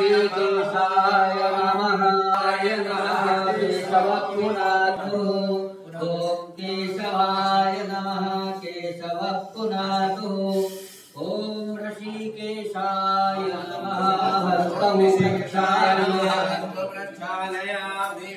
ऋषिकेशाय नमः केशवपुनातु ॐ केशवाय नमः केशवः पुनातु ॐ ऋषिकेशाय नमः हस्तौ प्रक्षालयामि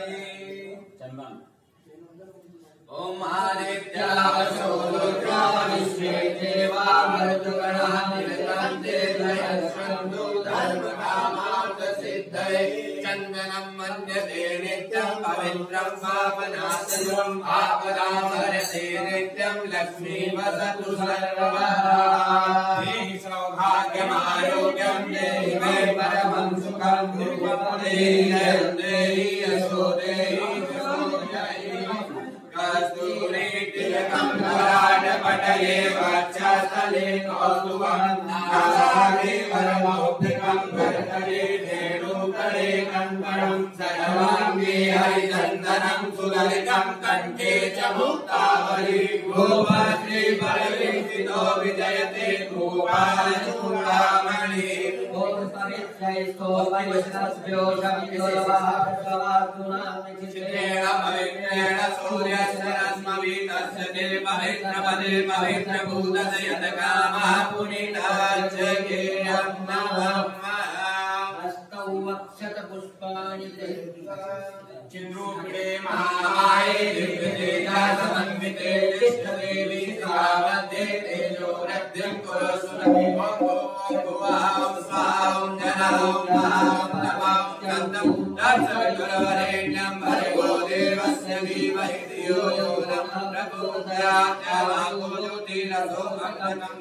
ओम आदित्यावशो रुद्रा विश्वे देवा मरुत्गणः निरन्ते दयस्कन्धो धर्मकामार्थ सिद्धये चन्दनं मन्यते नित्यं पवित्रं पापनाशनं आपदामहरते नित्यं लक्ष्मी वसतु सर्वदा देहि सौभाग्यमारोग्यं देहि मे परमं सुखं देहि यशो देहि कस्तूरी तिलकं कराटपटले वक्षस्थले कौस्तुभं नासाग्रे वरमौक्तिकं करतले धेनुतले कङ्कणं सर्वाङ्गे हरिचन्दनं सुललितं कण्ठे च मुक्तावली गोपाश्री परिवेशितो विजयते गोपालचूडामणि ॐ पवित्रैस्तो वैष्णव्यो शमितोर्वाहस्वातुनामिचित्रेण पवित्रेण सूर्यस्रस्मवितस्य ते पवित्रपदे पवित्रभूतदयतकामः पुनीताच्चकेयं नमः हस्तौ वक्षतपुष्पाणि चिन्द्रूपे महामाये दिव्यतेजा समन्विते तिष्ठदेवी सावध्ये तेजोरद्धिं कुरुष्वति भुवां स्वां जनां नमां कन्दं दर्शवितुरवरेण्यं भर्गो देवस्य धीमहि धियो यो नः प्रचोदयात् ज्योतिरसो मङ्गलं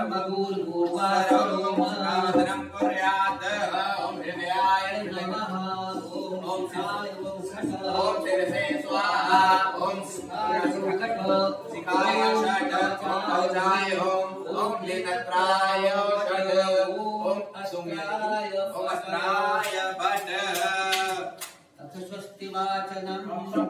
ब्रह्मभूर्भुवस्सुरं कुर्यात् ॐ हृदयाय नमः ॐ शिवाय ॐ शिरसे स्वाहा ॐ शिखाय षट् कवचाय ॐ नेत्राय षट् ॐ असुम्याय ॐ अस्त्राय भट तथा स्वस्ति वाचनम्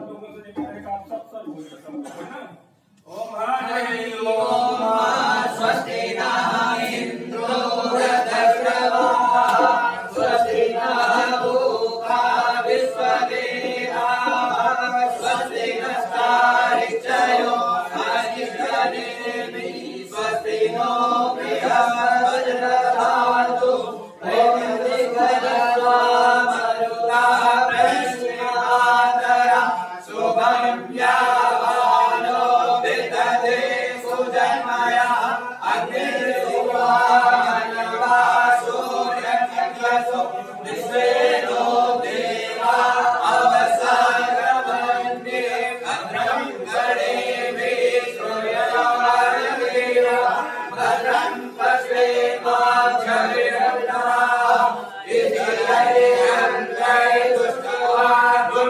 ॐ हरि ओम स्वस्ति नः इन्द्रो वृद्धश्रवाः स्वस्ति नः पूषा विश्ववेदाः स्वस्ति नस्तारिक्षयो अरिष्टनेमि स्वस्ति नो बृहस्पतिर्दधातु ॐ दिग्गजस्वामरुता प्रश्नातरा शुभं व्यावानो विदधे सुजन्मया अग्निर्वाणवासो रक्षसो विश्वेनो देवा अवसागमन्ये भद्रं गणेभि श्रूयमाण वीरा भद्रं पश्येमाक्षभिर्नः इति हरिहन्त्रै दुष्टवागुं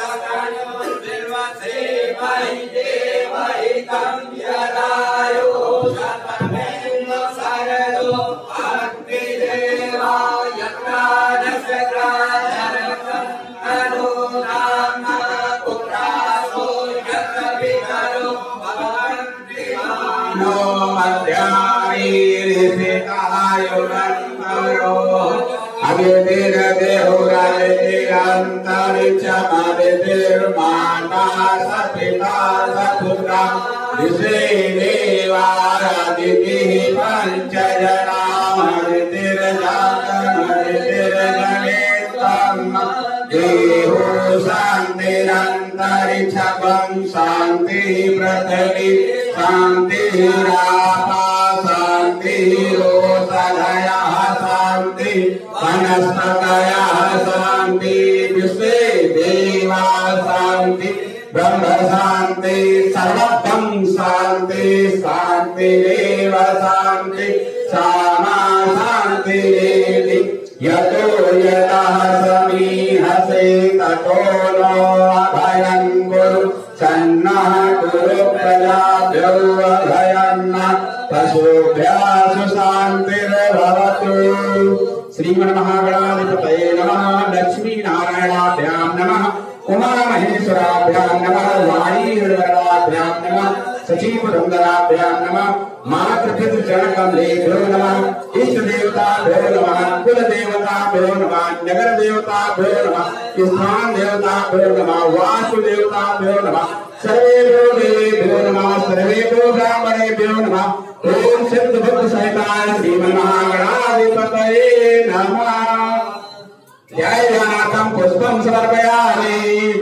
सगणोर्विवसेमहि देवहितं यदायो शतमेव शरदो अग्निदेवाय प्राणशक्राधरकं तनूनां पुत्रासो यत्विकरो भवन्ति नो मध्यामीरिषितायुरन्तरो अभिधिरदेहुरादितिरन्तरिक्षमदितिर्माता सपिता सपुत्रा ऋषे देवादितिः पञ्चजनामदितिर्जातमदितिर्गणेशं देहो शान्तिरन्तरिक्षं शान्तिः पृथिवी शान्तिरापा शान्तिरोषधयः शान्ति वनस्पतयः शान्ति विश्वे देवा शान्ति ब्रह्म शान्ति सर्वं शान्ति शान्तिरेव शान्ति सामा शान्तिरेति यतो यतः समीहसे ततो नो अभयं कुरु सन्नः कुरु प्रजाभ्यो अभयन्नः पशुभ्यः शान्तिर्भवतु। श्रीमन्महागणाधिपतये नमः। लक्ष्मी नारायणाभ्यां नमः। उमा महेश्वराभ्यां नमः। वाणी हृदयाभ्यां नमः। सचिपुरंदराभ्यां नमः मातृपितृचरणकमलेभ्यो नमः इष्ट देवताभ्यो नमः कुल देवताभ्यो नमः नगर देवताभ्यो नमः स्थान देवताभ्यो नमः वास्तु देवताभ्यो नमः सर्वेभ्यो देवेभ्यो नमः सर्वेभ्यो ब्राह्मणेभ्यो नमः ओम सिद्ध बुद्ध सहिताय श्रीमन्महागणाधिपतये नमः। जय जगन्नाथं पुष्पं समर्पयामि।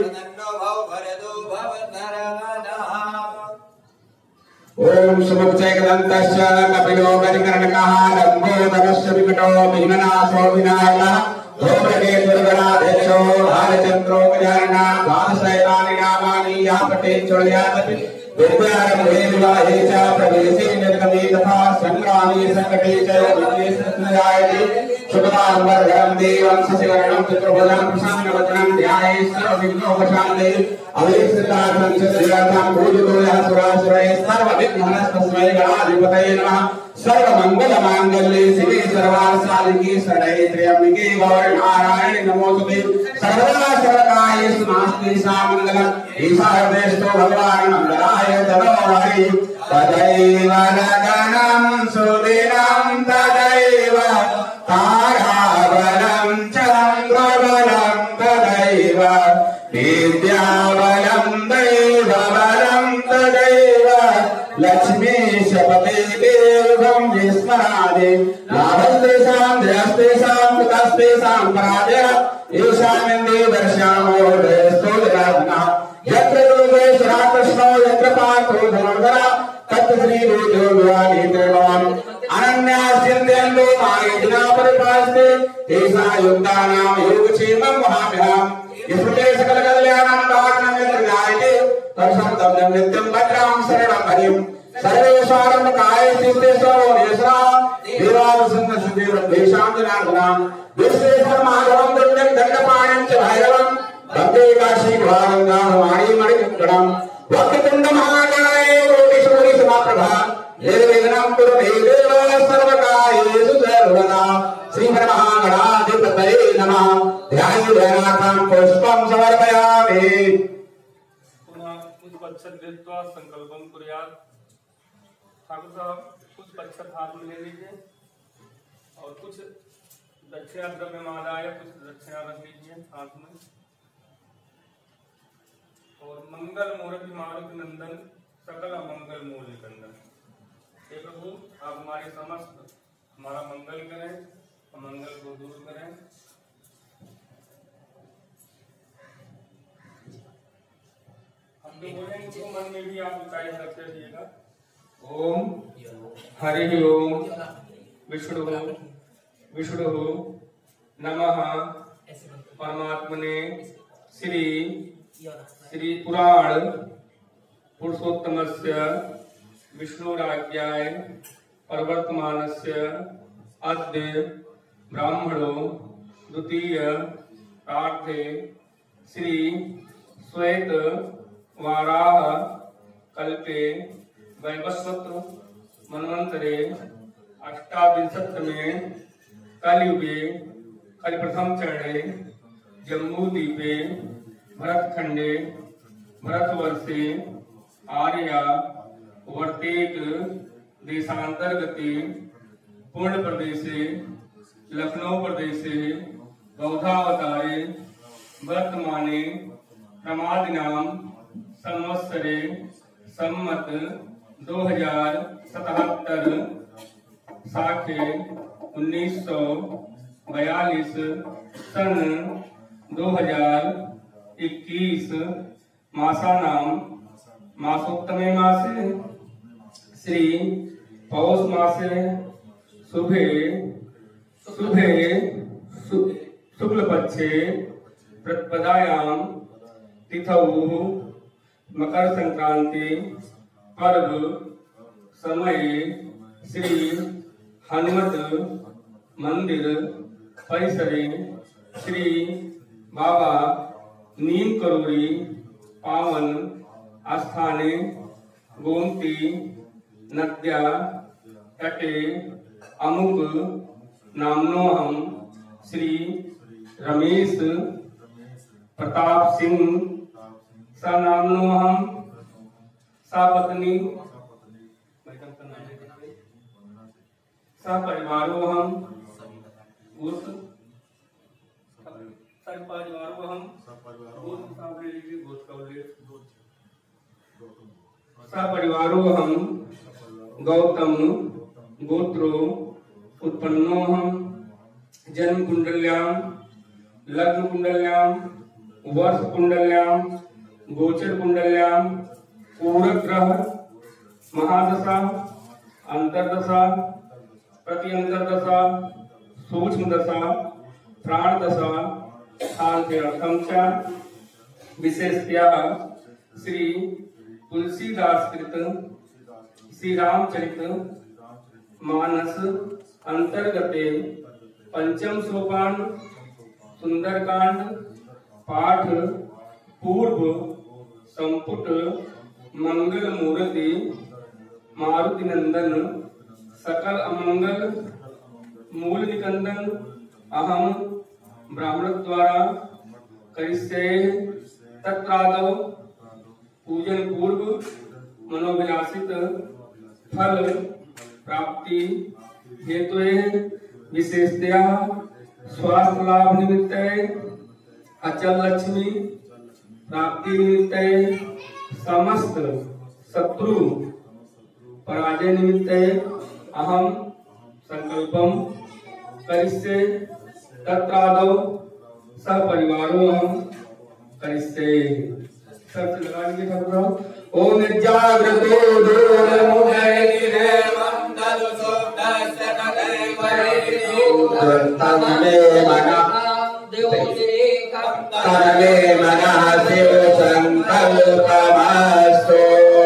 ओम समुच्चैकदन्तस्य कपिलो गजकर्णकः लम्बोदरस्य विकटो भीमनाथो विनायकः धूम्रकेतुर्गणाध्यक्षो भालचन्द्रो गजाननः द्वादशैतानि नामानि या पठेत् चोळयादपि विद्यारम्भे विवाहे च प्रवेशे निर्गमे तथा संग्रामे संकटे च विद्येष्टजायते शुभदां वरदं देवं शशिवर्णं चतुर्भुजं प्रसन्नवदनं ध्यायेत् सर्वविघ्नोपशान्तये अवेक्षितार्थं च श्रीरामं पूजितो यः सुरासुरैः सर्वविघ्नहरस्तस्मै गणाधिपतये नमः। सर्वमंगलमांगल्ये शिवे सर्वार्थसाधिके शरण्ये त्र्यंबके गौरी नारायणे नमोस्तुते सर्वदा सर्वकार्येषु नास्ति सामङ्गलम् ईशानदेशो भगवान् मंगलाय तनोहरि तदैव लगनं सुदिनं तदैव ताराबलं चन्द्रबलं तदैव विद्याबलं दैवबलं तदैव लक्ष्मीशपते देवं विस्मरादे लाभस्तेषां जयस्तेषां कृतस्तेषां पराजय ईशान्यन्दे दर्शयामो दयस्तो जनार्दनः यत्र योगेश्वरः कृष्णो यत्र पार्थो धनुर्धरः तत्र श्रीरूपो विवादितवान् अनन्यास्यन्तेन्दो मायेजना परिपास्ते तेषां युक्तानां योगक्षेमं वहाम्यहम् यस्ते सकलकल्याणं दानं यत्र ज्ञायते तत्संतं नित्यं भद्रां शरणं हरिं सर्वेश्वरं काय चित्ते सर्वोनेश्वरा देवासुन्दरदेशां जनार्दनां विश्वेश्वर माधवं दण्डं दण्डपाणिं च भैरवं वन्दे काशी गङ्गां वाणीमणिकङ्कणं वक्रतुण्ड महाकाय कोटिसूर्य समाप्रभा निर्विघ्नं कुरु मे देव सर्वकार्येषु सर्वदा। श्रीमन्महागणाधिपतये नमः। ध्यायेत् जगन्नाथं पुष्पं समर्पयामि। संकल्पम कुर्यात्। ठाकुर साहब कुछ पक्षत हाथ में ले लीजिए और कुछ दक्षिणा द्रव्य मालाएं कुछ दक्षिणा रख लीजिए हाथ में और मंगल मूर्ति मारुति नंदन सकल मंगल मूल निकंदन हे प्रभु आप हमारे समस्त हमारा मंगल करें मंगल को दूर करें। हम जो बोलेंगे तो मन में भी आप ऊंचाई रखते रहिएगा। ओम हरि ओम विष्णु नमः परमात्मने श्री पुराण पुरुषोत्तमस्य विष्णुराज्ञाय प्रवर्तमानस्य अद्य ब्राह्मणो द्वितीय प्रार्थे श्री श्वेत वाराह कल्पे वैवस्वत मन्वंतरे अष्टाविंशतमे कलियुगे कलिप्रथम चरणे जम्बूद्वीपे भरतखंडे भरतवर्षे आर्या वर्तेक देशांतर्गते पूर्ण प्रदेशे लखनऊ प्रदेशे बौद्धावतारे वर्तमाने प्रमादिनां संवत्सरे सम्मत 2077 साखे 1942 सन 2021 मासानां मासोत्तमे मासे श्री पौष मासे शुभे शुक्ल पक्षे प्रतिपदायां तिथौ मकर संक्रांति पर्व समये श्री हनुमत मंदिर परिसरे श्री बाबा नीम करोड़ी पावन आस्थाने गोमती नद्या तटे अमुक नामनोहम श्री रमेश प्रताप सिंह सनामनोहम सपत्नी सपरिवारोहम उस सपरिवारोहम सपरिवारोहम गौतम गोत्रो उत्पन्नोहम जन्म कुंडल्याम लग्न कुंडल्याम वर्ष कुंडल्याम गोचर कुंडल्याम पूरक ग्रह महादशा अंतरदशा प्रत्यंतरदशा सूक्ष्म दशा प्राण दशा शांत्यर्थम च विशेषतया श्री तुलसीदास कृत श्री रामचरित मानस अंतर्गते पंचम सोपान सुंदरकांड पाठ पूर्व संपुट मंगल मूर्ति मारुति नंदन सकल अमंगल मूल निकंदन अहम ब्राह्मण द्वारा करिष्ये तत्रादौ पूजन पूर्व मनोविलासित फल प्राप्ति हेतु विशेषतया स्वास्थ्य लाभ निमित्त अचल लक्ष्मी प्राप्ति निमित्त समस्त शत्रु पराजय निमित्त अहम संकल्पम करिष्ये तत्रादौ सपरिवारो हम करिष्ये। सबसे लगाएंगे सब ओम जागृतो दूरमुदयिने मंदल सुदस्य कदैवरेषु तन्मे मनः तन्मे मनः शिव संकल्पमस्तु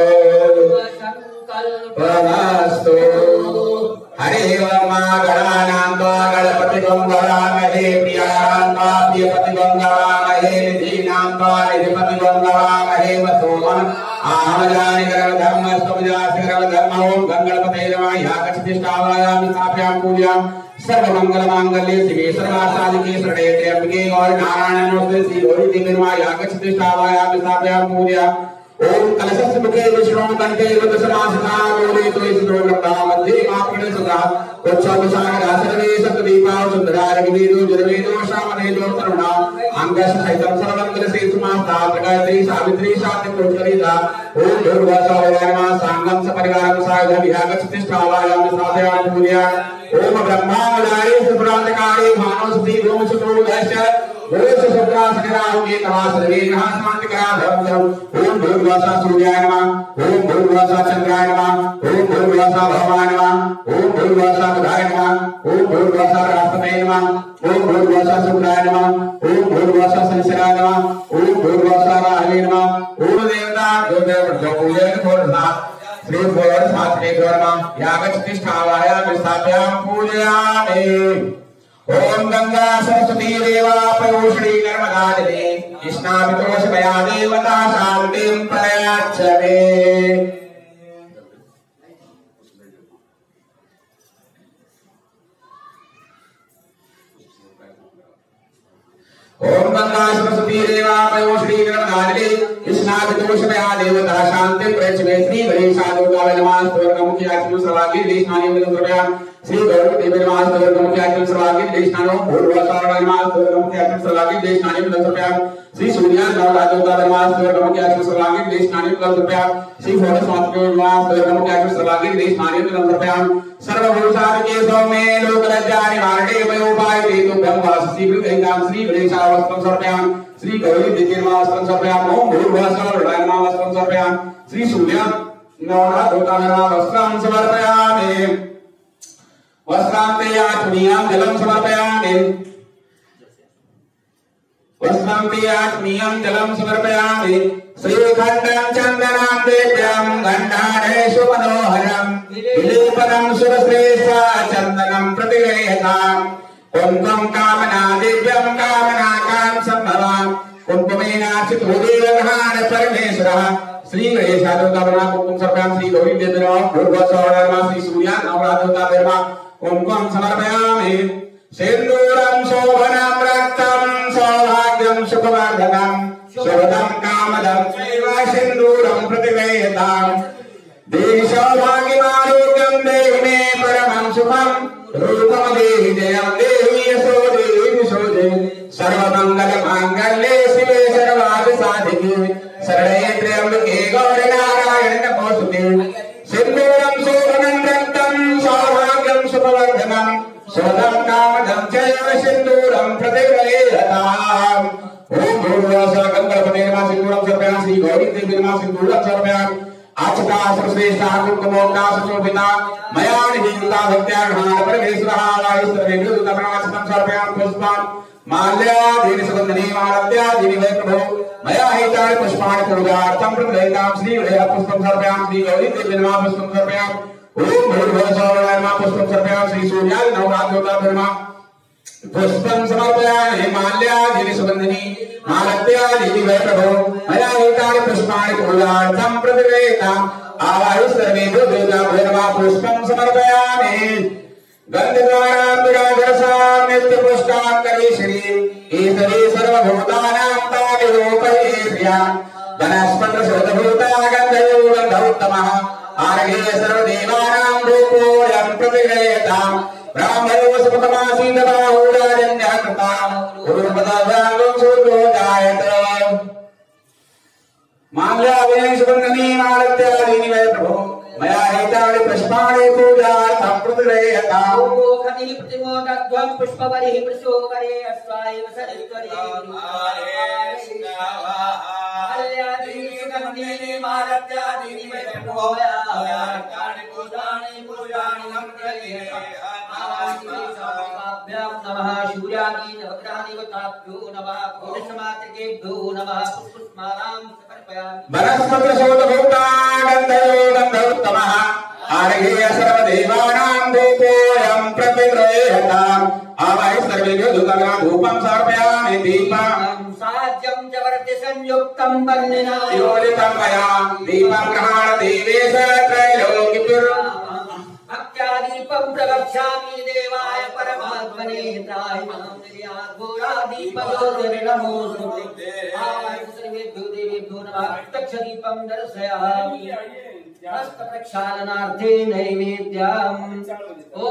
हरे ओम गणानां गणपति गंगामहे प्रियानां प्रियपति गंगामहे निधीनां निधिपति गंगामहे वसोमन आमजानि धर्म स्तवजासि धर्म ओम गंगणपते नमः यागच्छतिष्ठावायामि स्थापयाम पूजाम सर्वमंगल मांगल्ये शिवे सर्वासादिके शरणे त्र्यंबके गौरी नारायण नमोस्तुते श्री गौरी देवी नमः यागच्छतिष्ठावायामि स्थापयाम पूजाम ओम कलशस्य मुखे विष्णु कंठे वदसमासता मूले तुलसी नमः मध्ये मापणे सुधा उच्चावसानः सर्वे सतदीपाव सुंदरारगिवेदो जरवेदो शामनेदो तरुणा अंगस सहितं सर्वमंगल से सुमास्ता प्रगायत्री सावित्री शांति पुरुषरीता ओम दुर्वासावयाय नमः सांगम सपरिवारं साधं यागच्छतिष्ठावायामि स्थापयामि पूजया ओम ब्रह्मावदाये सुप्रांतकारे भानुसुति गोमसुतोदश्च गोश शुक्रासकरां के तवासर्वे महास्मांतिकरा धर्मधर्म ओम भूर्वासा सूर्याय नमः ओम भूर्वासा चंद्राय नमः ओम भूर्वासा भवाय नमः ओम भूर्वासा बुधाय नमः ओम भूर्वासा बृहस्पतये नमः ओम भूर्वासा शुक्राय नमः ओम भूर्वासा शनिश्चराय नमः ओम भूर्वासा राहवे नमः ओम देवता देवदेव पूजन कोर्धा श्री भोर शास्त्रे नमः यागच्छतिष्ठावायामि स्थापयामि पूजयामि ओम गंगा सरस्वती देवा पयोश्री नर्मदा जले कृष्णाभितोष मया देवता शांतिं प्रयाच्छ मे। ओम गंगा सरस्वती देवा पयोश्री नर्मदा जले कृष्णाभितोष मया देवता शांतिं प्रयाच्छ मे। श्री गणेशाय नमः स्वर्गमुखी आचमन सर्वांगी देशनानि विदुर्भया श्री गौरव देवी नमः स्वर्गमुखी आचमन सर्वांगी देशनानो भूर्वासावयाय नमः स्वर्गमुखी आचमन सर्वांगी देशनानि विदुर्भया श्री सूर्याय नवराजोता नमः स्वर्गमुखी आचमन सर्वांगी देशनानि विदुर्भया श्री भोरस्वात्मके नमः स्वर्गमुखी आचमन सर्वांगी देशनानि विदुर्भया सर्वभूषादिके सौम्ये लोकलज्जानि वारणे वयोपाय हेतु ब्रह्मवासी वृद्धेनां श्री गणेशाय वस्त्रं समर्पयामि श्री गौरी देवी नमः वस्त्रं समर्पयामि ओम भूर्वासावयाय नमः वस्त्रं समर्पयामि श्री सूर्याय नवराजोता नमः वस्त्रं समर्पयामि वस्त्रान्ते आत्मीयं जलं समर्पयामि वस्त्रान्ते आत्मीयं जलं समर्पयामि श्रीखण्डं चन्दनं दिव्यं गन्धारेषु मनोहरं विलेपनं सुरश्रेष्ठा चन्दनं प्रतिगृह्यताम् कुङ्कुमं कामना दिव्यं कामनाकां सम्भवां कुङ्कुमेनार्चितो देवगणाः परमेश्वरः श्री गणेशाय नमः कुङ्कुमं समर्पयामि श्री गौरी देवी नमः भूर्भुवस्सुवाय नमः श्री सूर्याय नवराजोताय नमः कुङ्कुमं समर्पयामि सिन्दूरं शोभनं रक्तं सौभाग्यं सुखवर्धनं शोधं कामदं चैव सिन्दूरं प्रतिगृह्यताम् देहि सौभाग्यमारोग्यं देहि मे परमं सुखं रूपं देहि जयं देहि यशो देहि विशो देहि सर्वमङ्गलमाङ्गल्ये शिवे सर्वार्थसाधिके शरण्ये त्र्यम्बके गौरि नारायणि नमोस्तुते सिन्दूरं शोभनं रक्तं सौभाग्यं सुखवर्धनं शोधं कामदं चैव सिन्दूरं प्रतिगृह्यताम् ओम भूर्भुवस्सुवः गणपते नमः सिन्दूरं समर्पयामि श्री गौरी देवी नमः सिन्दूरं समर्पयामि आचका सर्वश्रेष्ठा कुङ्कुमोक्ता सुशोभिता मया निहिता भक्त्या गृहाण परमेश्वरः वायुस्तवेभ्यो दूतमनासनं समर्पयामि पुष्पान् माल्यादीनि सुगन्धनि मालत्यादीनि वै प्रभो मया हितानि पुष्पाणि पूजार्थं प्रदयितां श्रीहृदय पुष्पं समर्पयामि श्री गौरी देवी नमः पुष्पं समर्पयामि ओम भूर्भुवस्सुवः नमः पुष्पं समर्पयामि श्री सूर्याय नमः पुष्पं समर्पयामि माल्यादीनि सुगन्धनि मालत्यादीनि वै प्रभो मया हितानि पुष्पाणि पूजार्थं प्रतिगृह्यताम् आवाहि सर्वेभ्यो देवताभ्यो नमः पुष्पं समर्पयामि गन्धद्वारां विराजरसां नित्यपुष्टां करीश्वरी ईश्वरी सर्वभूतानां तामिरोपये श्रिया वनस्पतिशोधभूता गन्धयो गन्धोत्तमः आर्घे सर्वदेवानां रूपोऽयं प्रतिगृह्यताम् ब्राह्मणो सुखमासीत् बाहुराजन्यः कृताम् उरुपदव्याङ्गं सूर्यो जायत माल्यादीनि सुगन्धनि मालत्यादीनि वै प्रभो मया हितानि पुष्पाणि पूजार्थं प्रतिगृह्यताम् मोखनिः प्रतिमोदध्वं पुष्पवरिः प्रशोकरे अस्वायव सरित्वरे माल्यादीनि सुगन्धीनि मालत्यादीनि वै प्रभो मया हितानि पूजानि नमः शूरादि नवग्रहादि वताभ्यो नमः कोटिसमातृकेभ्यो नमः पुष्पमालां समर्पयामि वनस्पतिशोधभूता गन्धयो गन्धोत्तमः आर्घे सर्वदेवानां रूपोऽयं प्रतिगृह्यताम् आवाहि सर्वेभ्यो दूतगणां धूपं समर्पयामि दीपं साज्यं च वर्ति संयुक्तं वर्णिना योजितं मया दीपं गृहाण देवेश त्रैलोक्यपुर भक्त्यादीपं प्रवक्ष्यामि देवाय परमात्मने त्रायमां निर्याघोरादीपयोजने नमोऽस्तुते आवाहि सर्वेभ्यो देवेभ्यो नमः तक्षदीपं दर्शयामि हस्तप्रक्षालनार्थे नैवेद्यम् ॐ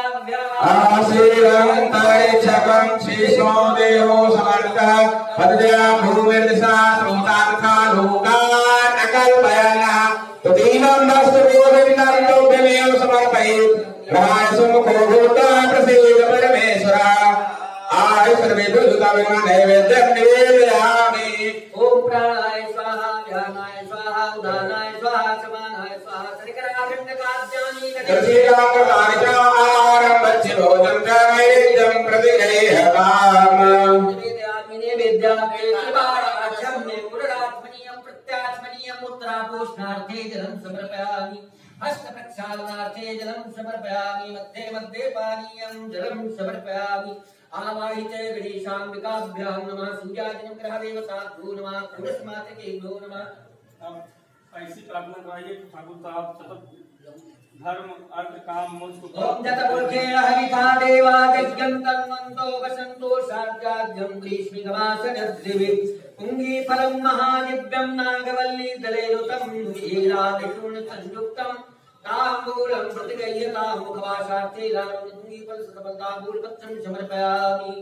आशीर्वन्तरिक्षकं शीर्षो देहो समर्थः पदया भूमिर्दिशा श्रोतार्था लोकान् अकल्पयन्नः तदीनं दस्तबोधितं लोकमेव समर्पयेत् ग्रहाय सुमुखो भूत्वा प्रसीद परमेश्वरः आय सर्वेभ्यो दूताभिः नैवेद्यं निवेदयामि ॐ प्राणाय स्वाहा ध्यानाय स्वाहा उदानाय स्वाहा समानाय स्वाहा शर्कराखण्डकाद्यानि दर्शयामि बच्चिभोजं च नैवेद्यं प्रतिगृह्यताम् निवेदयामि नैवेद्यामि कृपाराध्यं पुनरात्मनीयं प्रत्यात्मनीयं मुद्रापूष्णार्थे जलं समर्पयामि हस्तप्रक्षालनार्थे जलं समर्पयामि मध्ये मध्ये पानीयं जलं समर्पयामि आवाहिते गणेशाम्बिकाभ्यां नमः सूर्यादिनं ग्रहदेवताभ्यो नमः पुरुषमातृकेभ्यो नमः ऐसी प्रार्थना कराइए ठाकुर साहब सतत धर्म अर्थ काम मोक्ष ॐ जतपुरुषेण हविता देवा यज्ञं तन्वन्तो वसन्तो शार्याद्यं ग्रीष्मिकमासगद्दिवि पुङ्गीफलं महादिव्यं नागवल्ली दलेरुतं वीरादिशूर्णसंयुक्तं ताम्बूलं प्रतिगृह्यतां मुखवासार्थे पुङ्गीफलसफलताम्बूलपत्रं समर्पयामि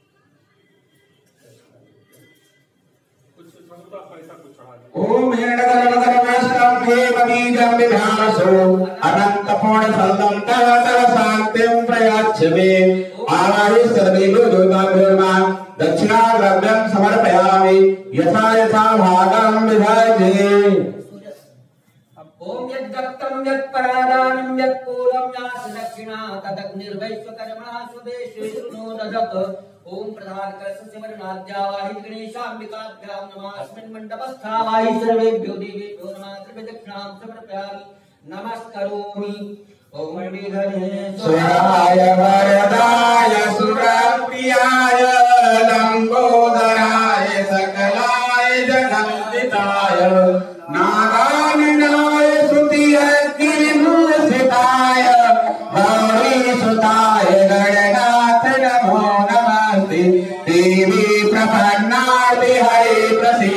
ओम हिरण्यगर्भगर्भस्थं हेमबीजं विभासो अनन्तपूर्णफलं तव तव शान्तिं प्रयच्छ मे आवाहि सर्वेभ्यो दूताभ्यो नमः दक्षिणाद्रव्यं समर्पयामि यथा यथा भागं विभजे ओम यद्दत्तं यत्परादानं यत्पूर्वं यासदक्षिणा तदग्निर्वैश्वकर्मणः स्वदेशे शृणोदधत् ओम प्रधानकलशस्य वर्णाद्यावाहि गणेशाम्बिकाभ्यां नमः अस्मिन् मण्डपस्थावाहि सर्वेभ्यो देवेभ्यो नमः त्रिदक्षिणां समर्पयामि नमस्करोमि ओम विघ्नेश्वराय वरदाय सुरप्रियाय लंबोदराय सकलाय जगन्दिताय नागाननाय स्तुतिहरिमुसिताय गौरीसुताय गणनाथ नमो नमस्ते देवी प्रपन्नाति हरे प्रसीद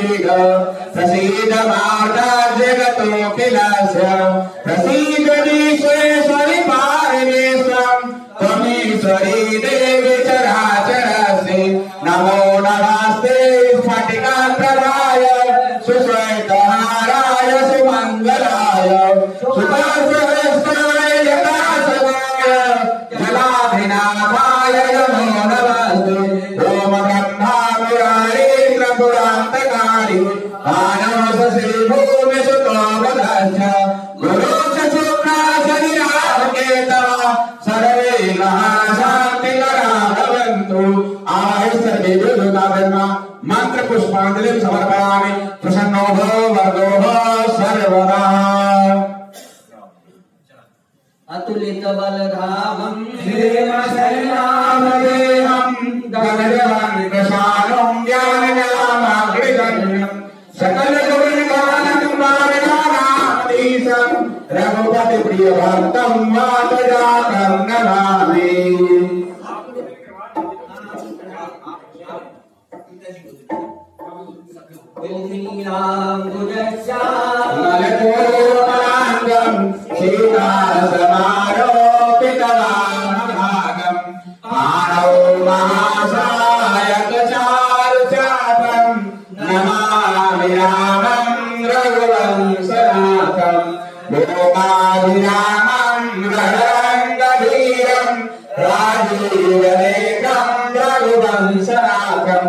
जगतोऽखिलस्य प्रसीद विश्वेश्वरि पारमेश्वरम् त्वमीश्वरी देवी चराचरस्य नमो नमस्ते स्फटिकाप्रभाय सुश्वेतहाराय सुमङ्गलाय सुतासहस्राय जटासवाय जलाधिनाथाय नमो नमस्ते ओम ब्रह्मा मुरारीन्द्र पुरान्तकारी मानवसि भूमिसुतो वदस्य गुरुश्च शुक्रा शनिरामकेतवः सर्वे महाशान्तिकरा भवन्तु आयुष्यते विदुताधर्मा मंत्र पुष्पांजलि समर्पयामि प्रसन्नो भव वर्गो भव सर्वदा अतुलित बलधामं श्रीमशैलामदेहं गगनवानिकशानं ज्ञाननामाग्रिगण्यं सकल गुणगानकुमारगानाधीशं रघुपति प्रिय भक्तं वातजातं नमामि नलकोपाङ्गं सीतासमारोपितवामभागं मानव महासायकचारुचापं नमामि रामं रघुवंशनाथं भोगाभिरामं रणरङ्गधीरं राजीवनेत्रं रघुवंशनाथं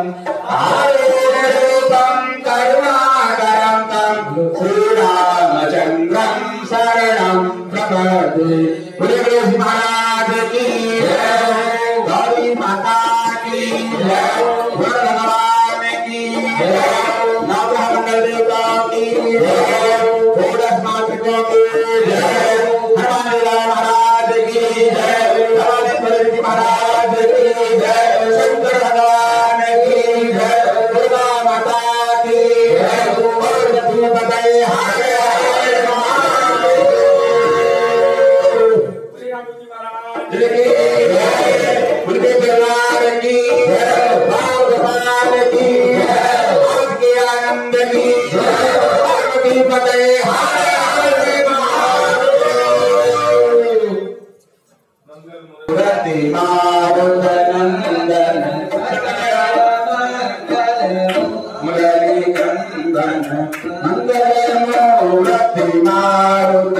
करुणाकरं तं श्रीरामचन्द्रं शरणं प्रपद्ये। बोलिए महाराज की जय, गौरी माता की जय, भगवान की जय, नवमंगल देवताओं की जय, षोडश मातृकों की जय, हनुमान महाराज की जय, भगवान महाराज की जय, शंकर भगवान की जय, दुर्गा माता की जय, बताइए आनंद की पार्वती पते मूर्ति मारुतनंदन मुरली कंदन मंगल मूर्ति मारुत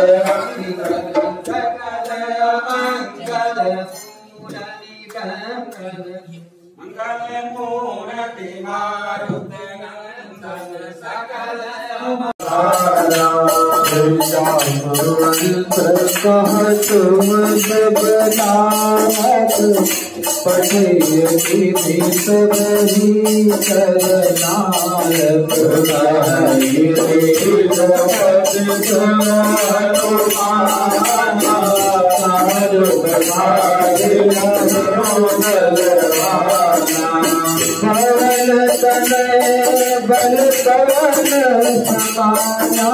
बल कवन समाना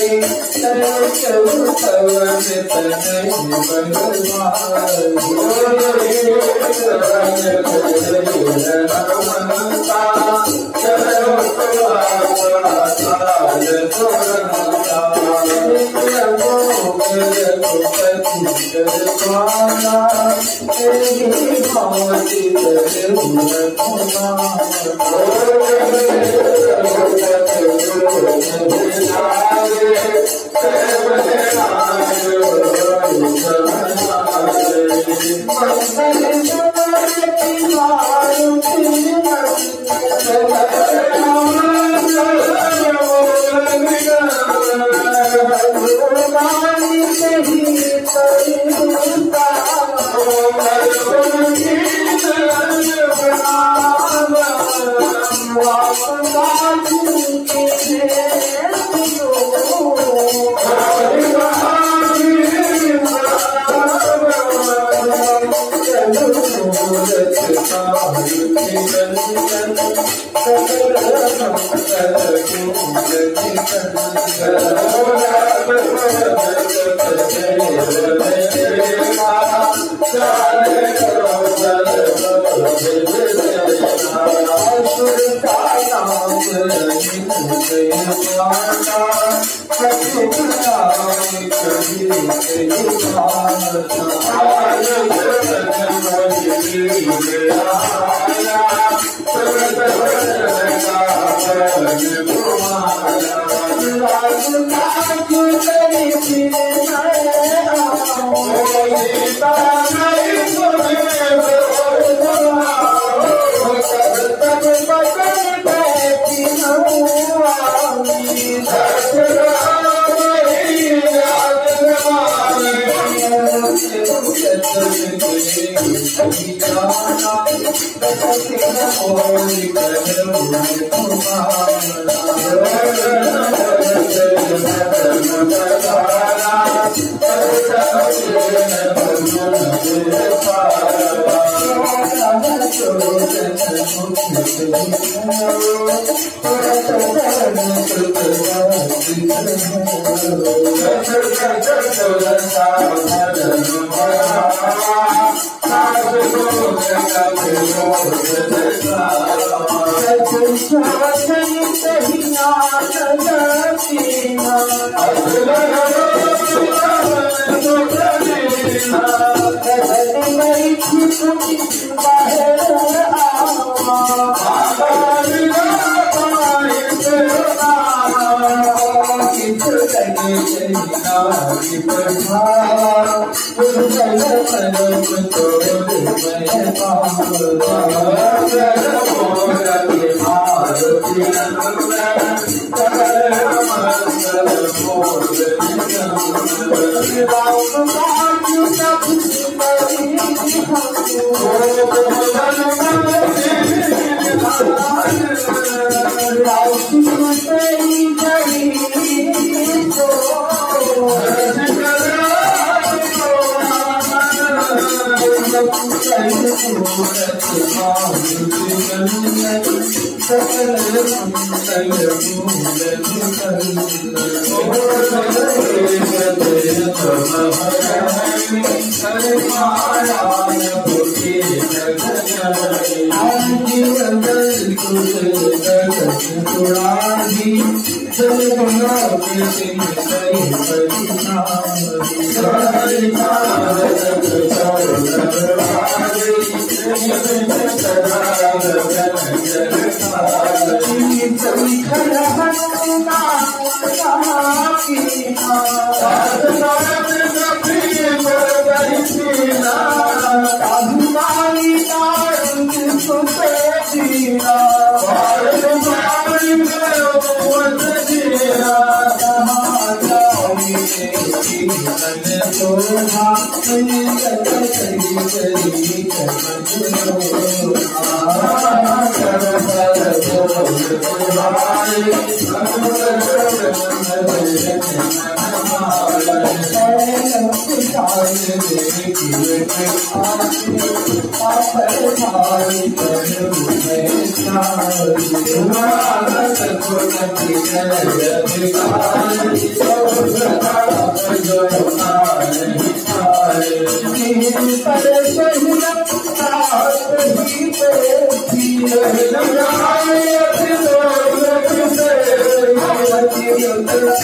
Thank you.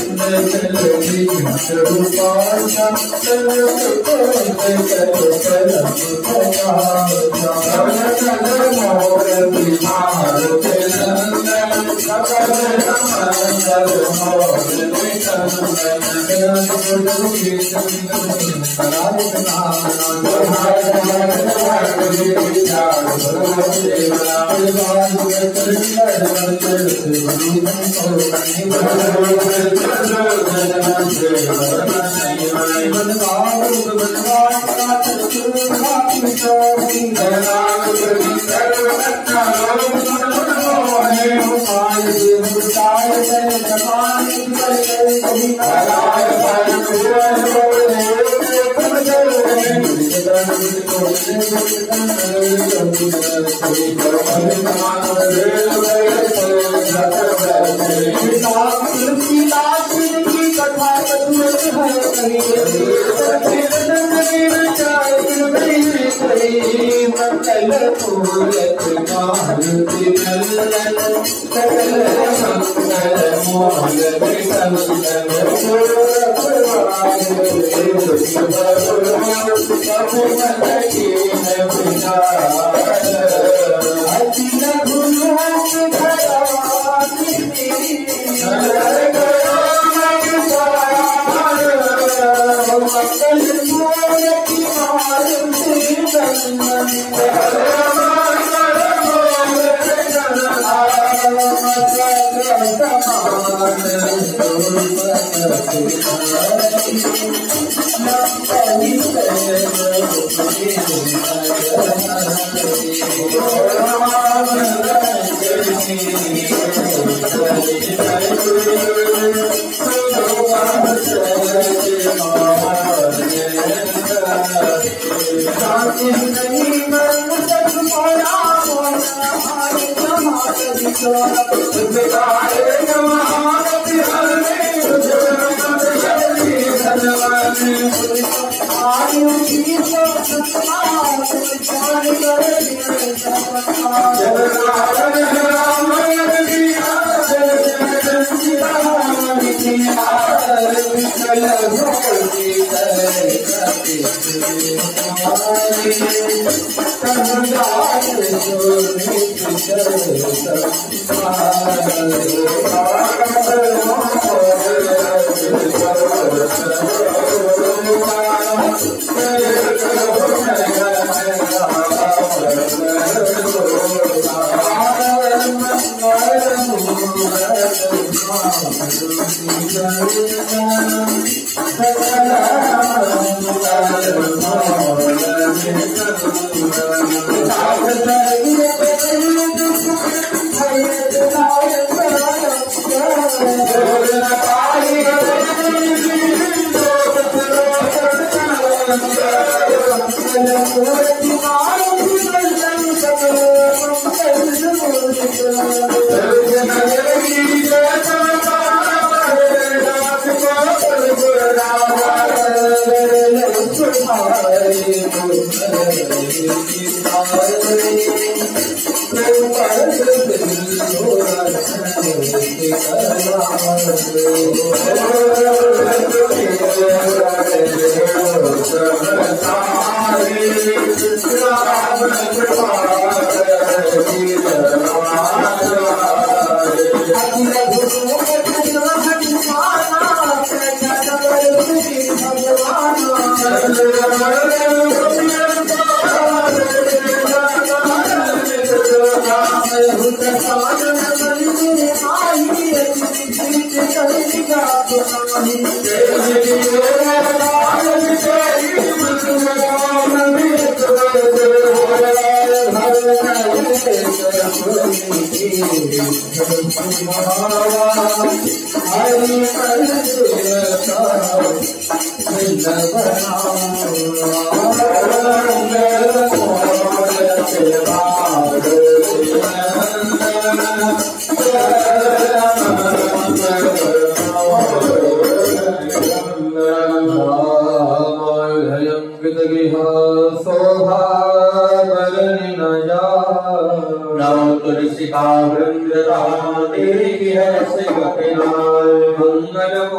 मंगल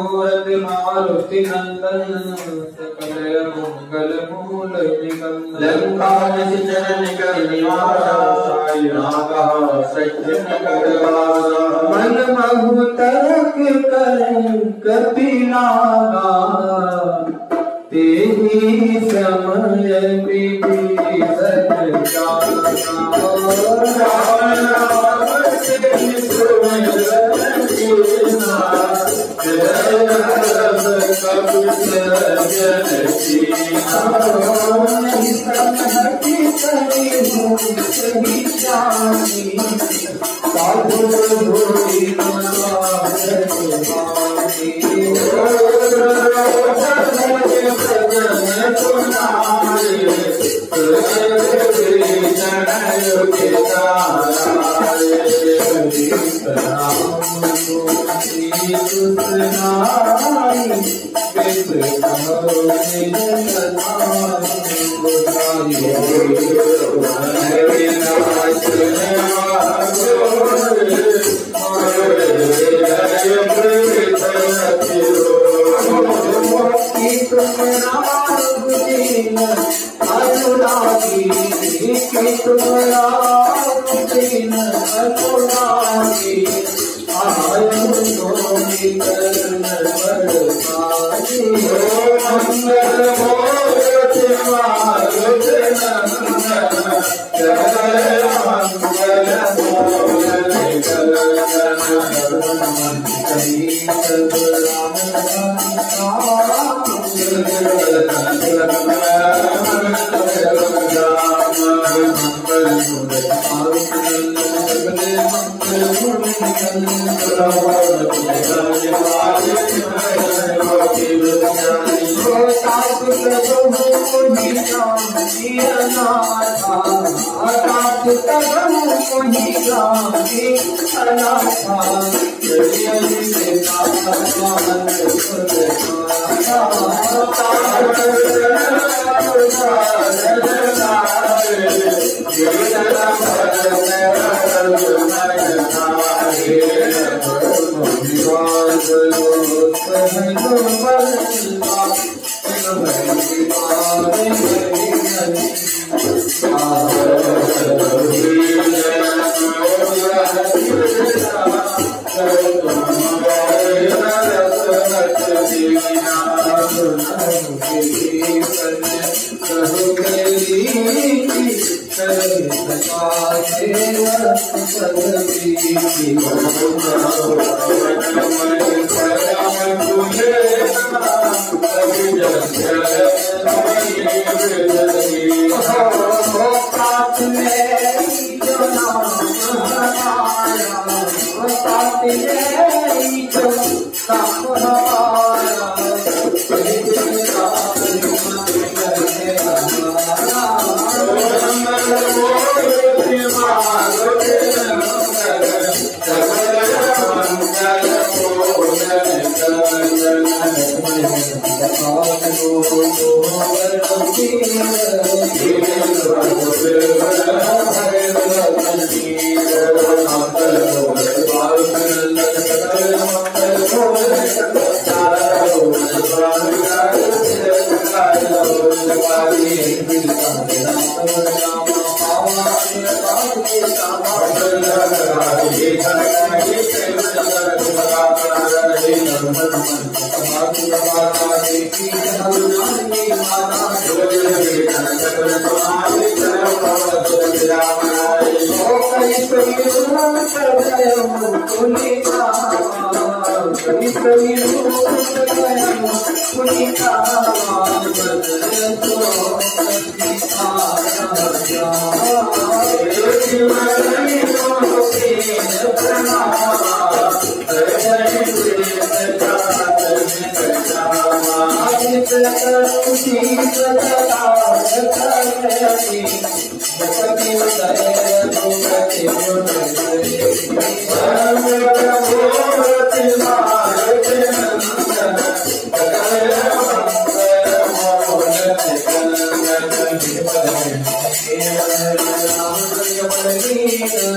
मनोरथ मारुति नंदन सकल मंगल मूल निकंदन लंका चरण कर निवारा साई नागा सत्य नगर वासा मन महु तरक करें कपि नागा तेहि समय विभीषण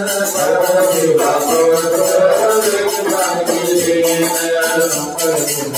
Thank you.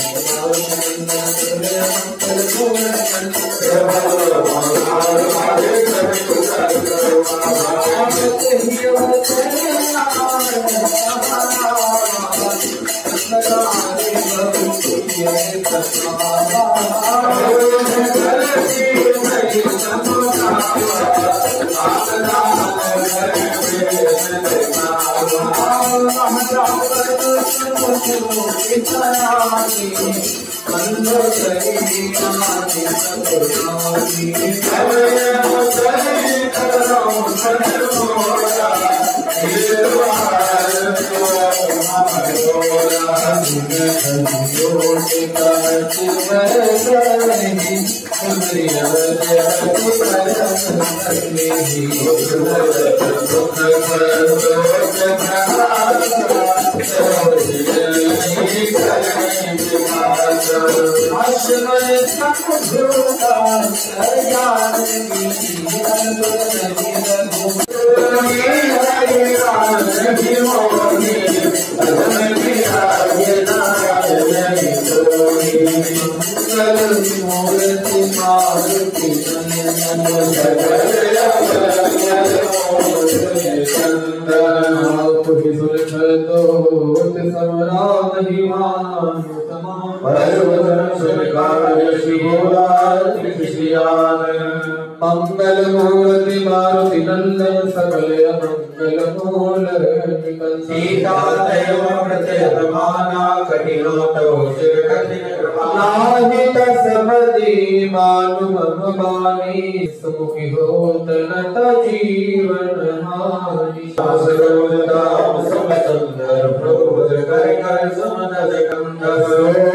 मंगल मूर्ति मारुति नंदन सकल मंगल मूल सीता देव प्रत्यय प्रमाना कठिनो तो शिव कठिन नाहित समदि मानु मम बानी सुखी होत नत जीवन हानि शास्त्रदाम सब सुंदर प्रभु कर कर समनद कंठ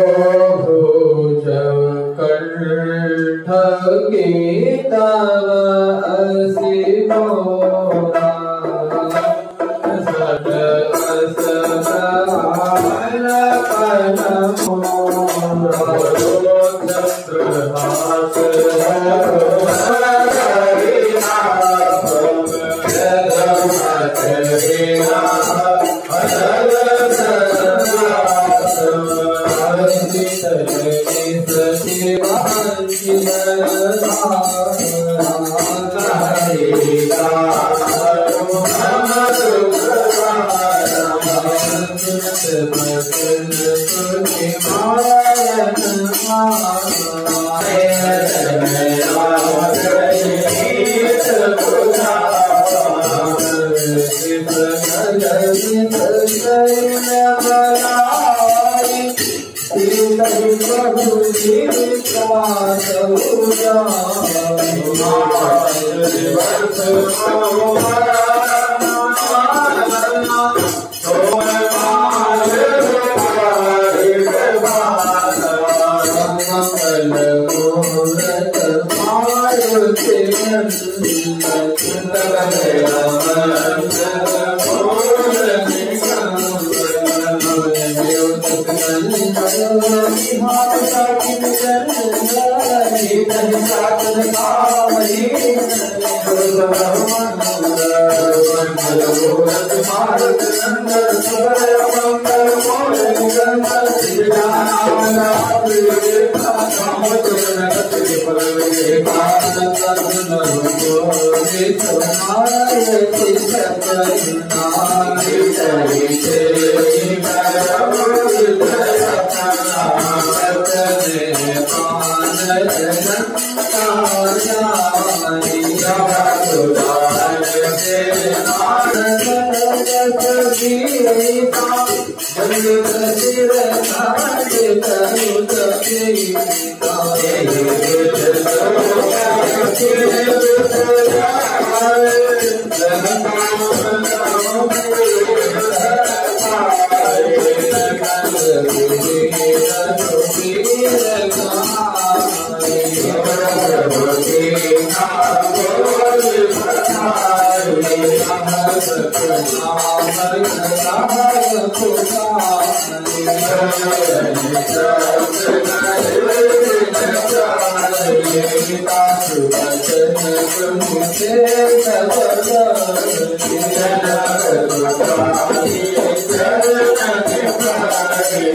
तव असि मोरा सद असदाल पन मोरा चंद्रहास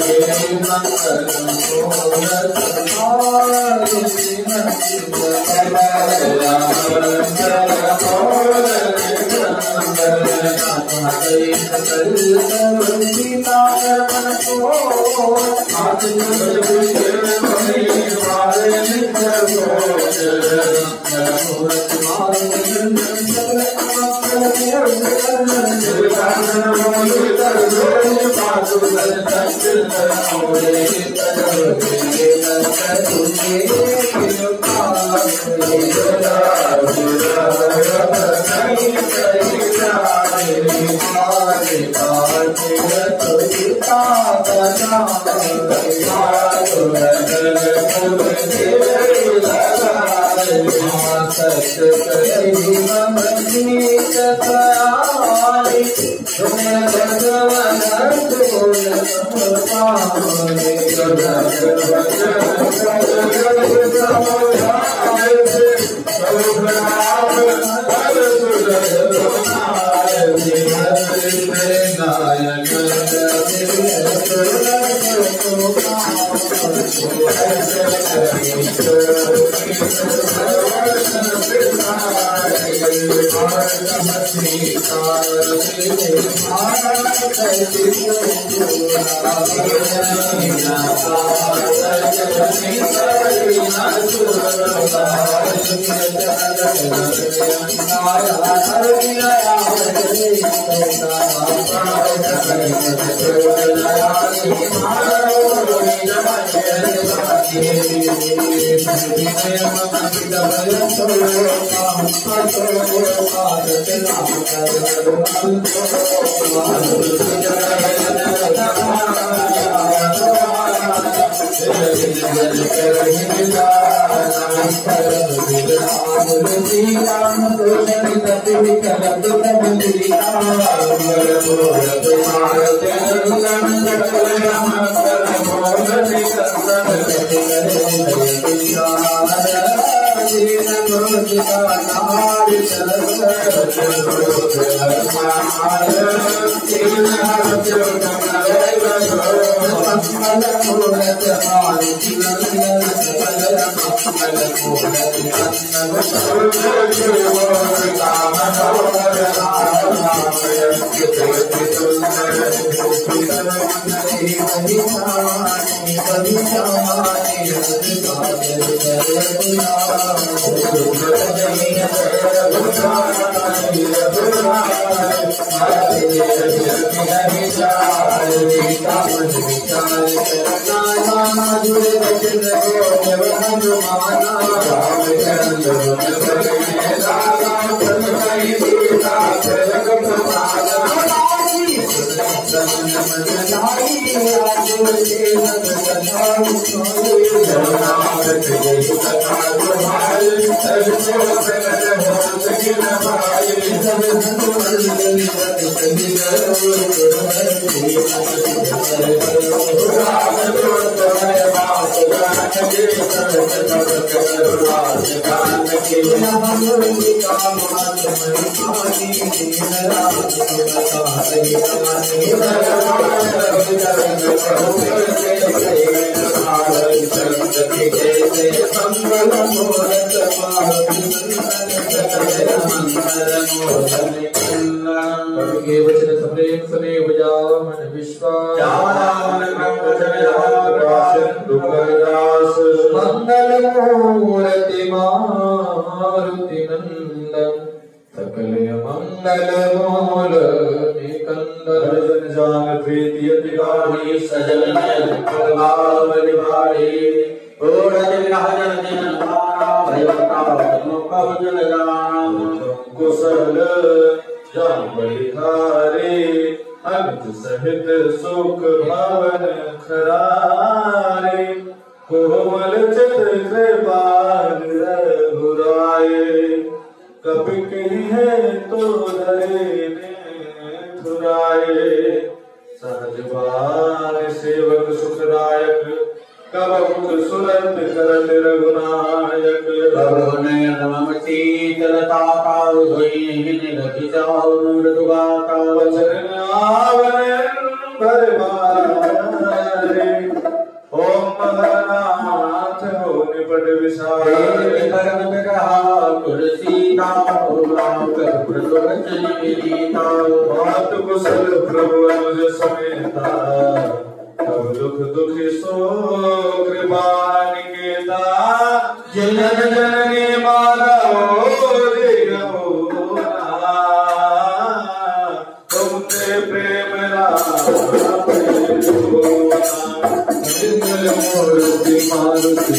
भर प्रभु अनुज समेता तब दुख दुखी सो कृपा निकेता जनन जननी माधव तुमसे प्रेम मूर्ति मारुति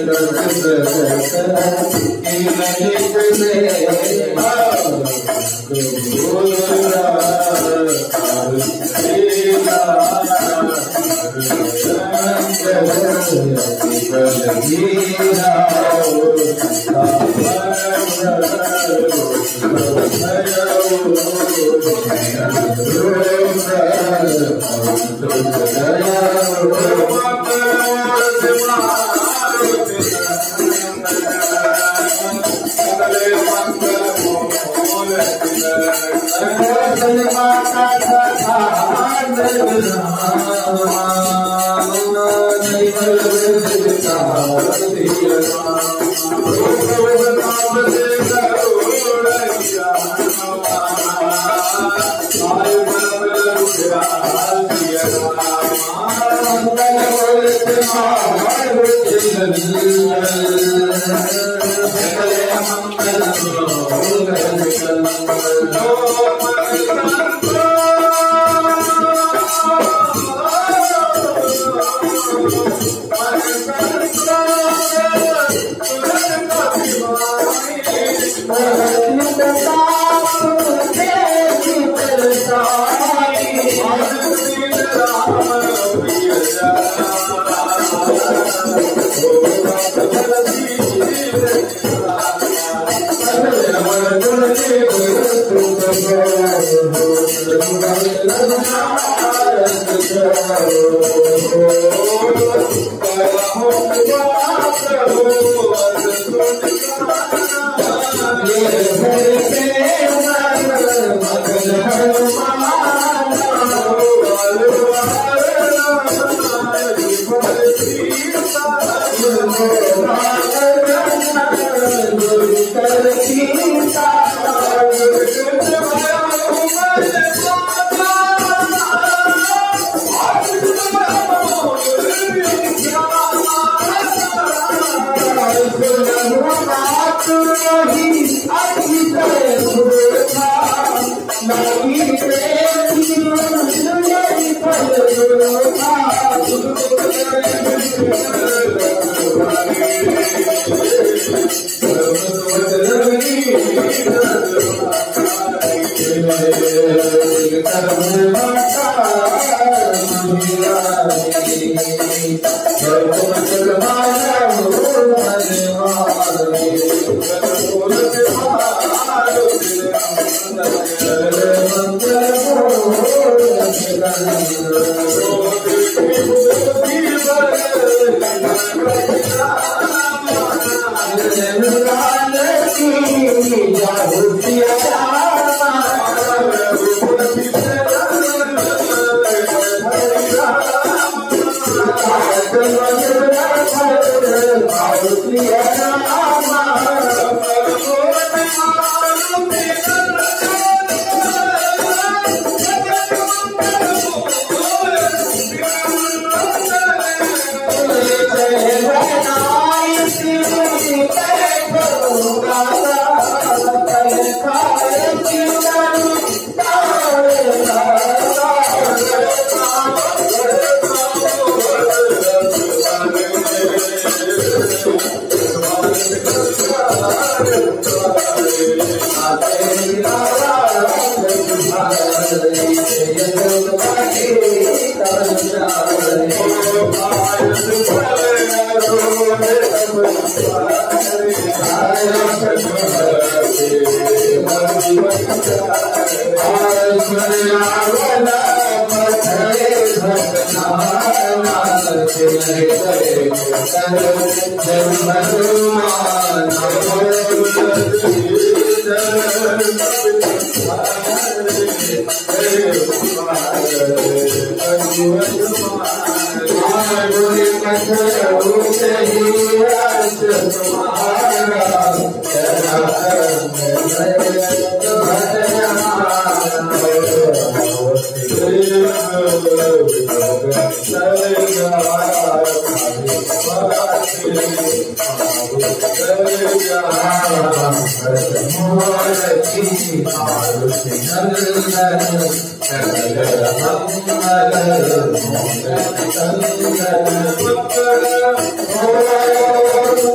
Oh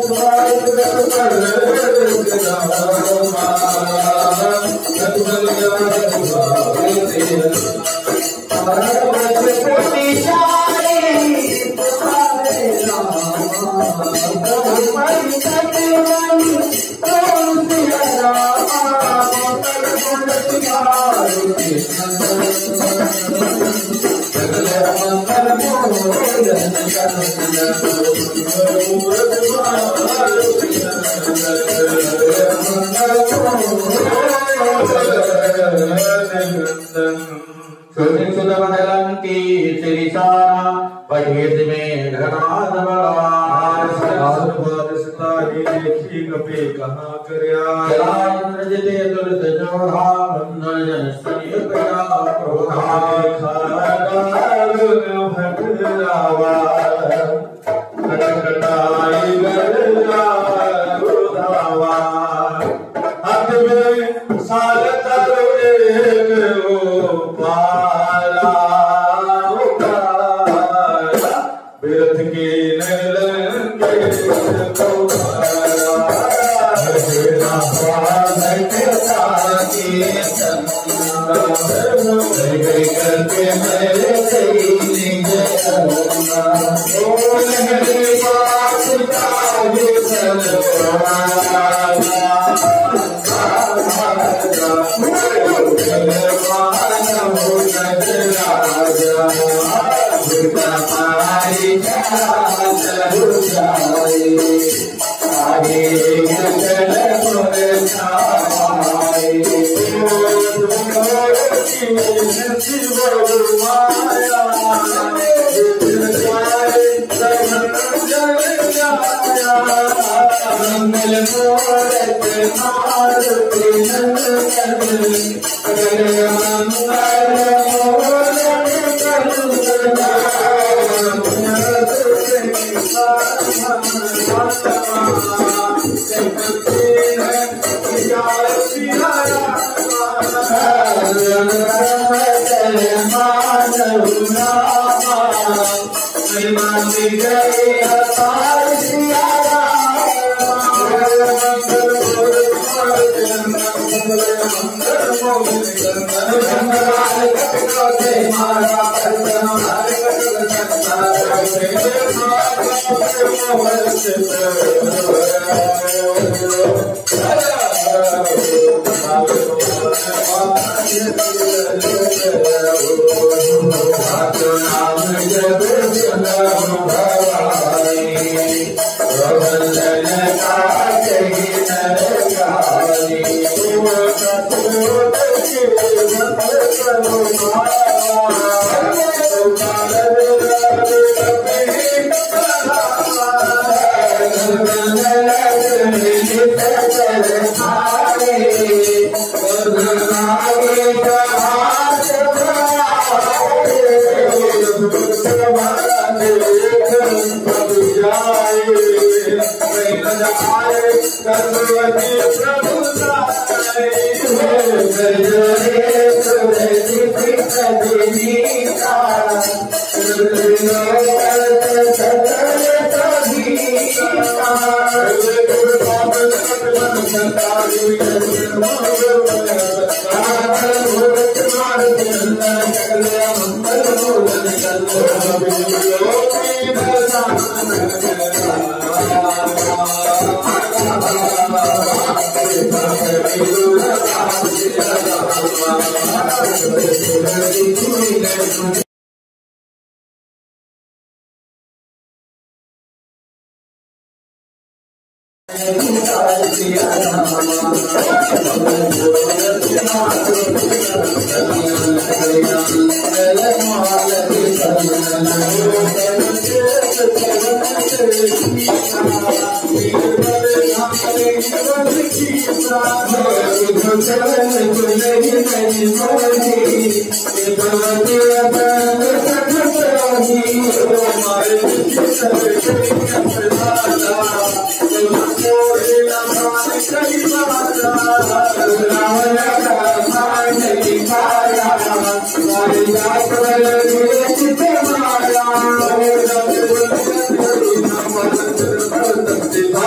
Bye.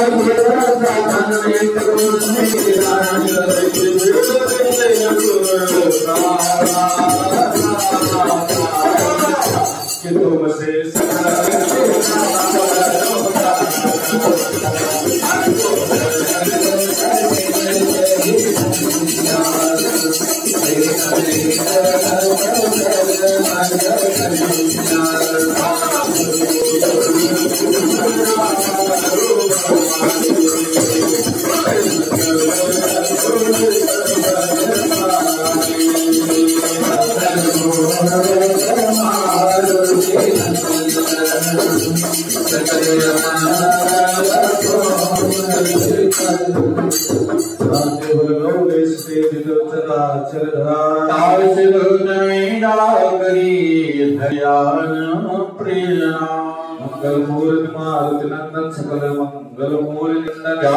मंगल मूर्ति मारुति नंदन सकल मंगल मूर्ति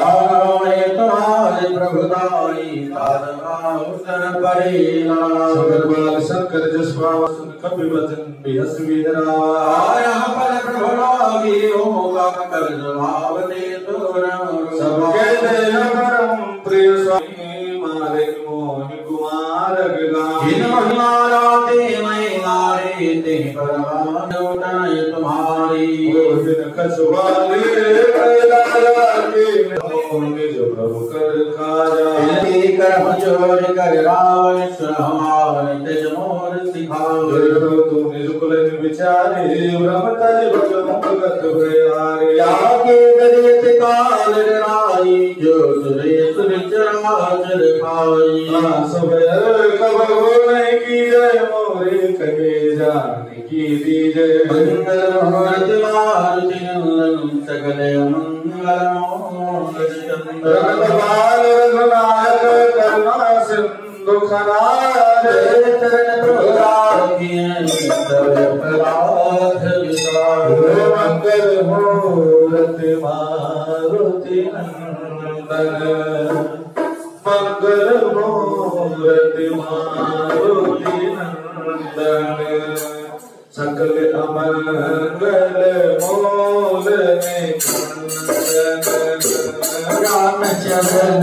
शंकर जसवा कपि वचन बिहस विधरा सबके परम प्रिय स्वामी मारे मोहि कुमार तुम्हारी कसवाले जो प्रभु कर खाया कर तुम निजुकुल विचारे ब्रह्मचारी भगत काल जो सुरेश चराचर खाई सब कब नहीं की जय मोरे कहे जाने की दीजय मंगल मूर्ति मारुति सकल मंगल रघुनाथ करुणा सिंधु खनाय चरण मंगल मूर्ति मारुति नंदन मंगल मूर्ति मारुति नंदन सकल अमंगल मूल राम चरण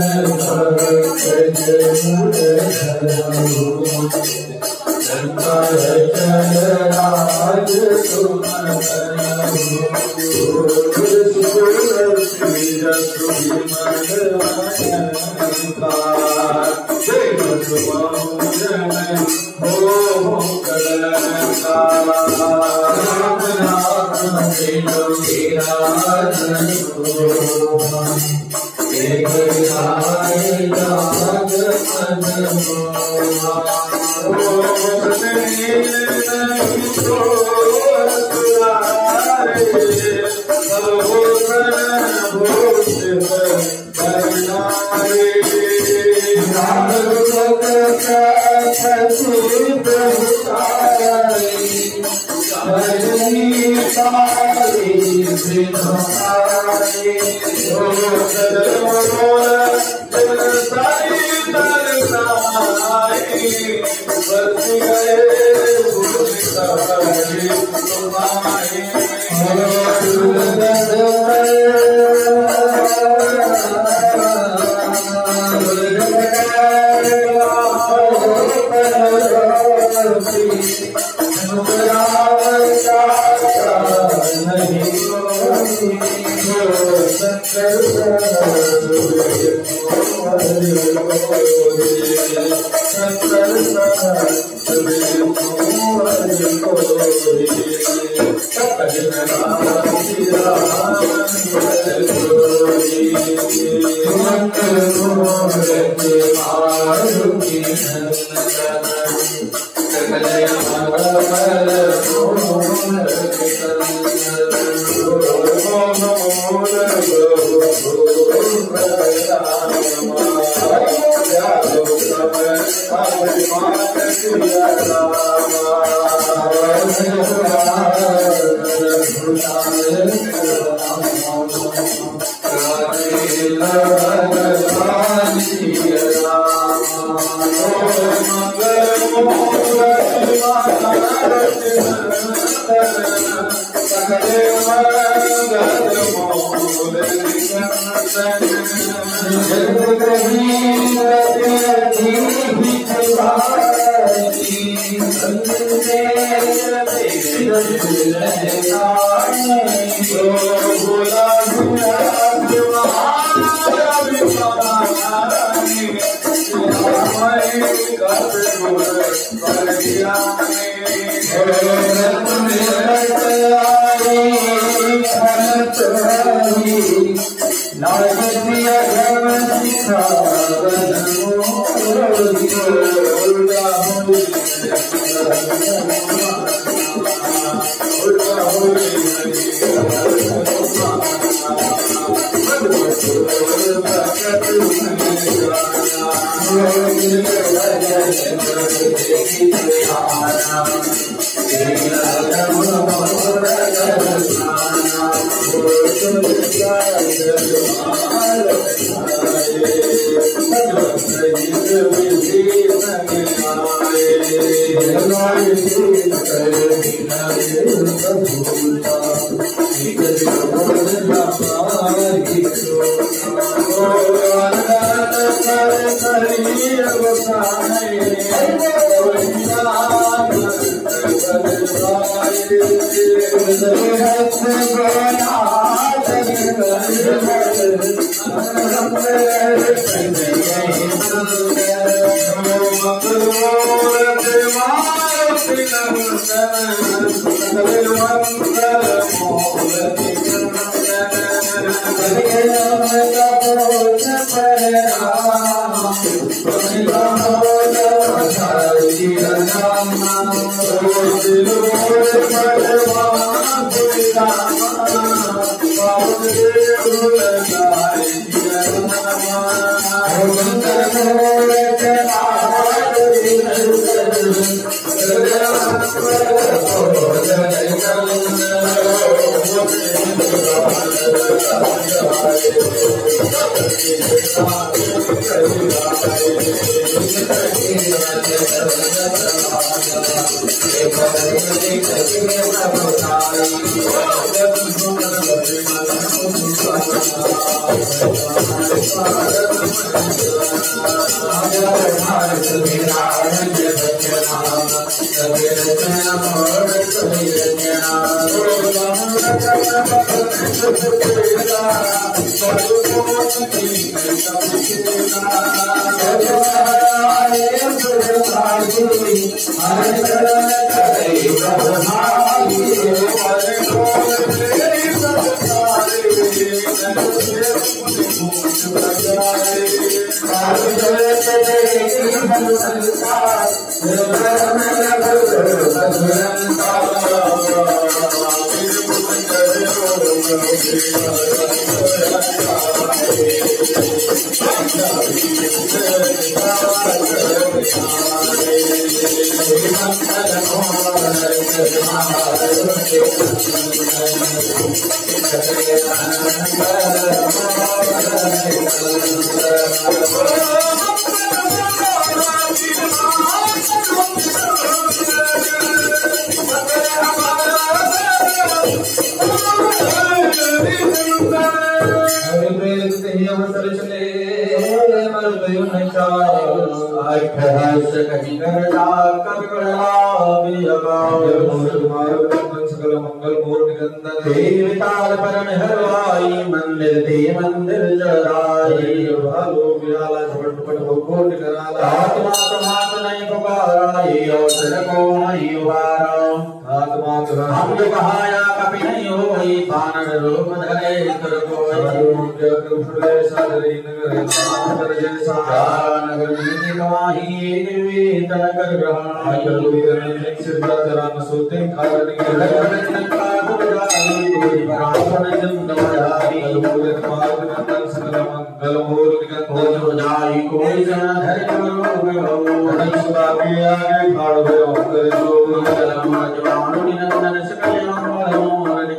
Hare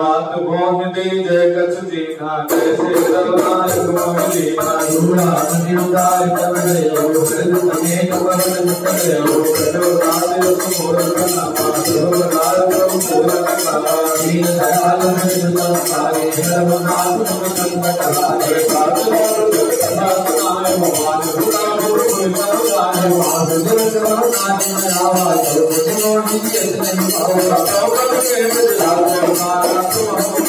मात मोह दीजे कछ दीना कैसे दरबार मोह दीना दूरा निरुदार कर गए हो कृत समेत पवन कर गए हो कटो राज मोर करना पासो लाल को मोर करना दीन दयाल हरि संसारे धर्म नाथ संकट हारे सात मोर सनाए भगवान दूरा गुरु सनाए मान दिल करो नाथ में आवाज हो दीजिए नहीं पाओ चौकट के लाल मारा तुम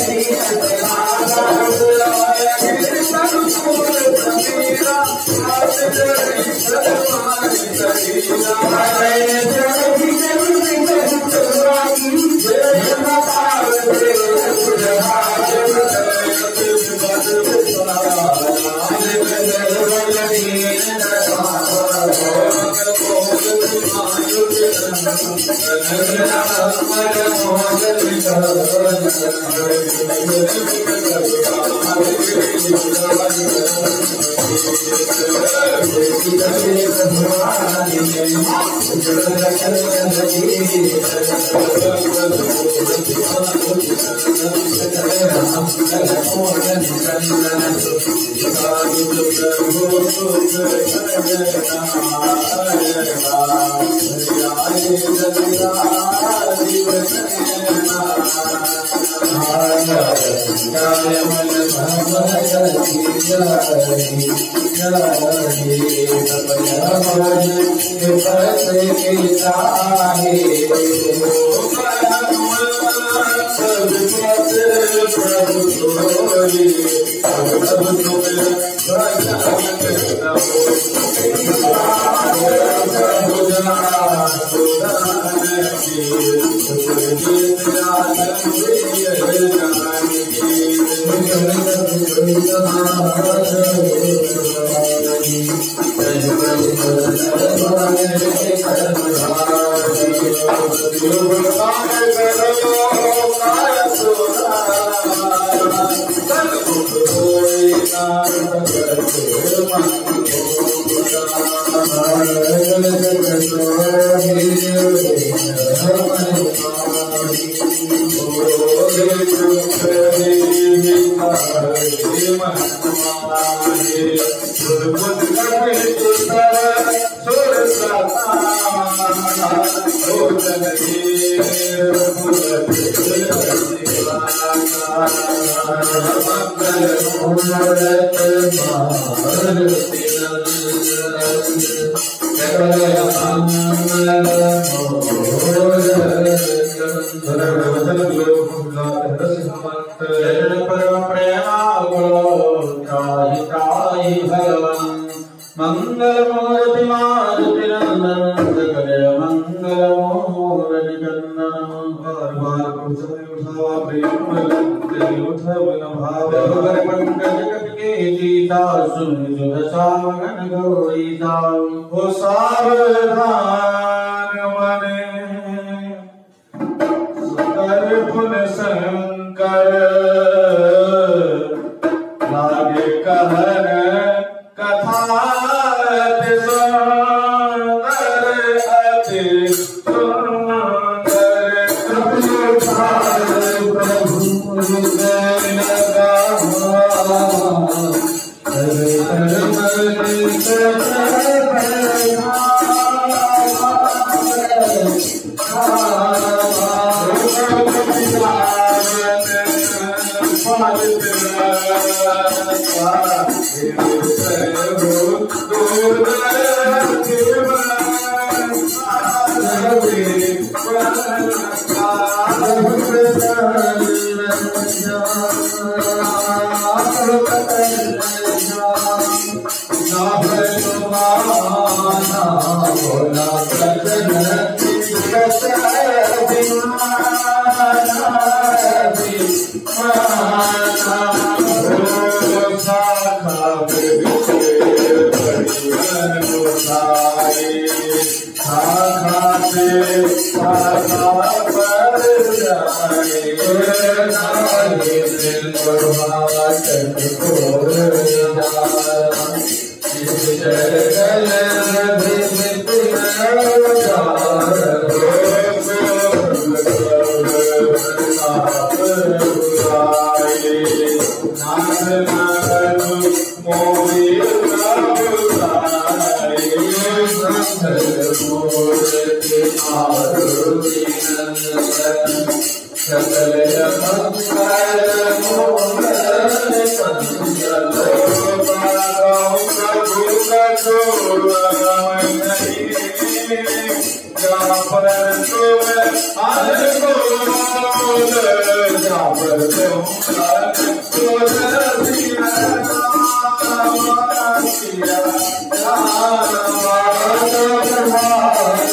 Thank you. Hare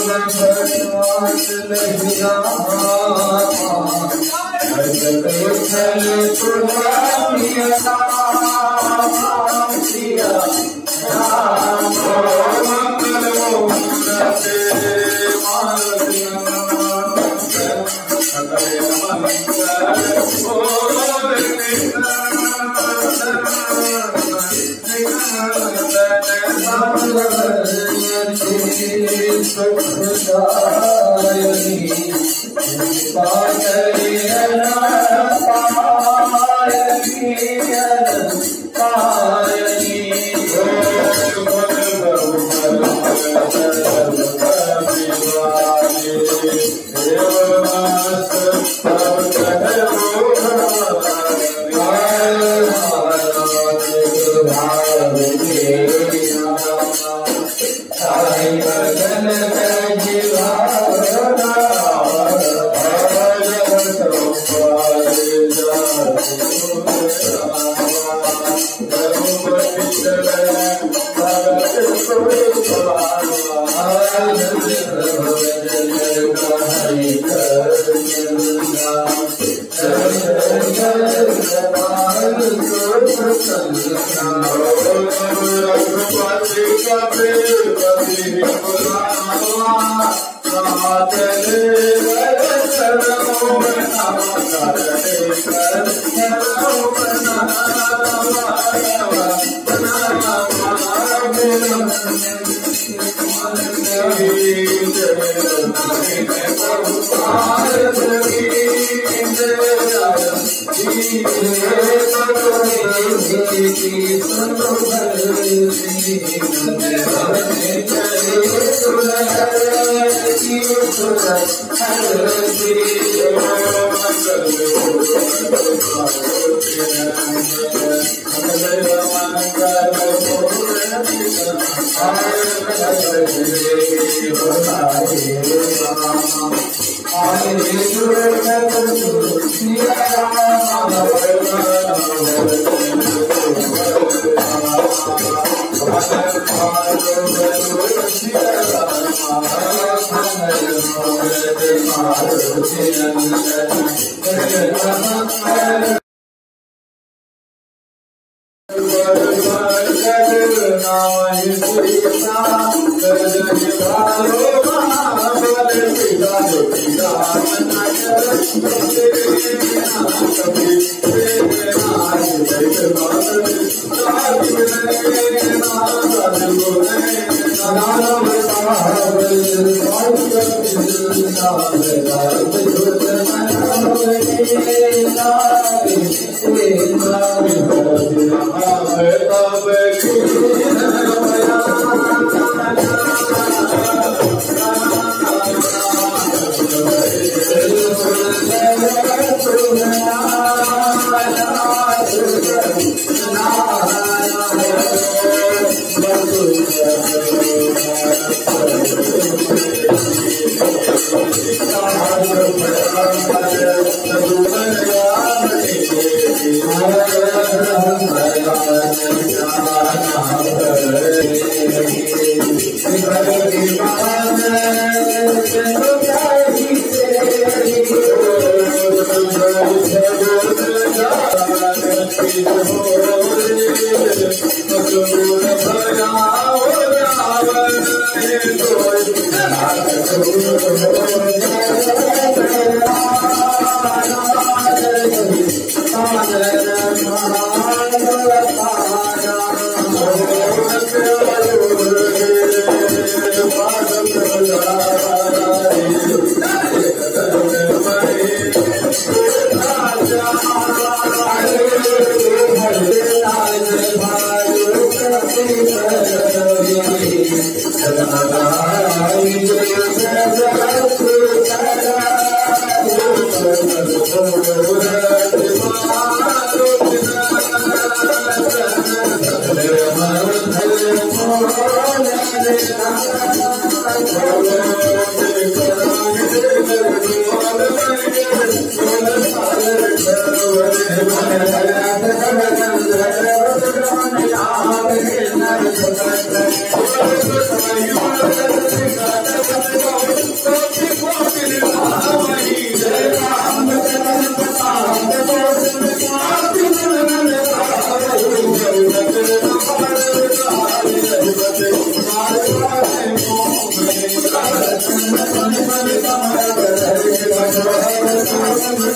Jai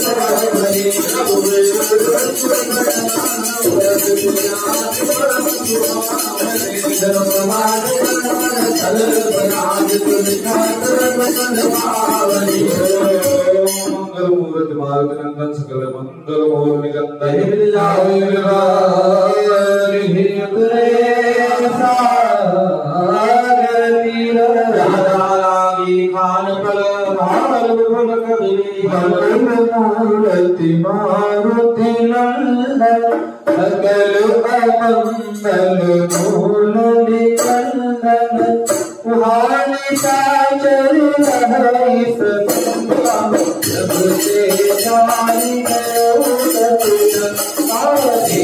मूर्ति मार्ग नंदन सकल मंगल मोर निगंध खान पल मूर्ति मारुति नंदन सकल अमंगल मूल निकंदन कुहानी साचर हरि सतंगा जब से जानी है उतपुर आदि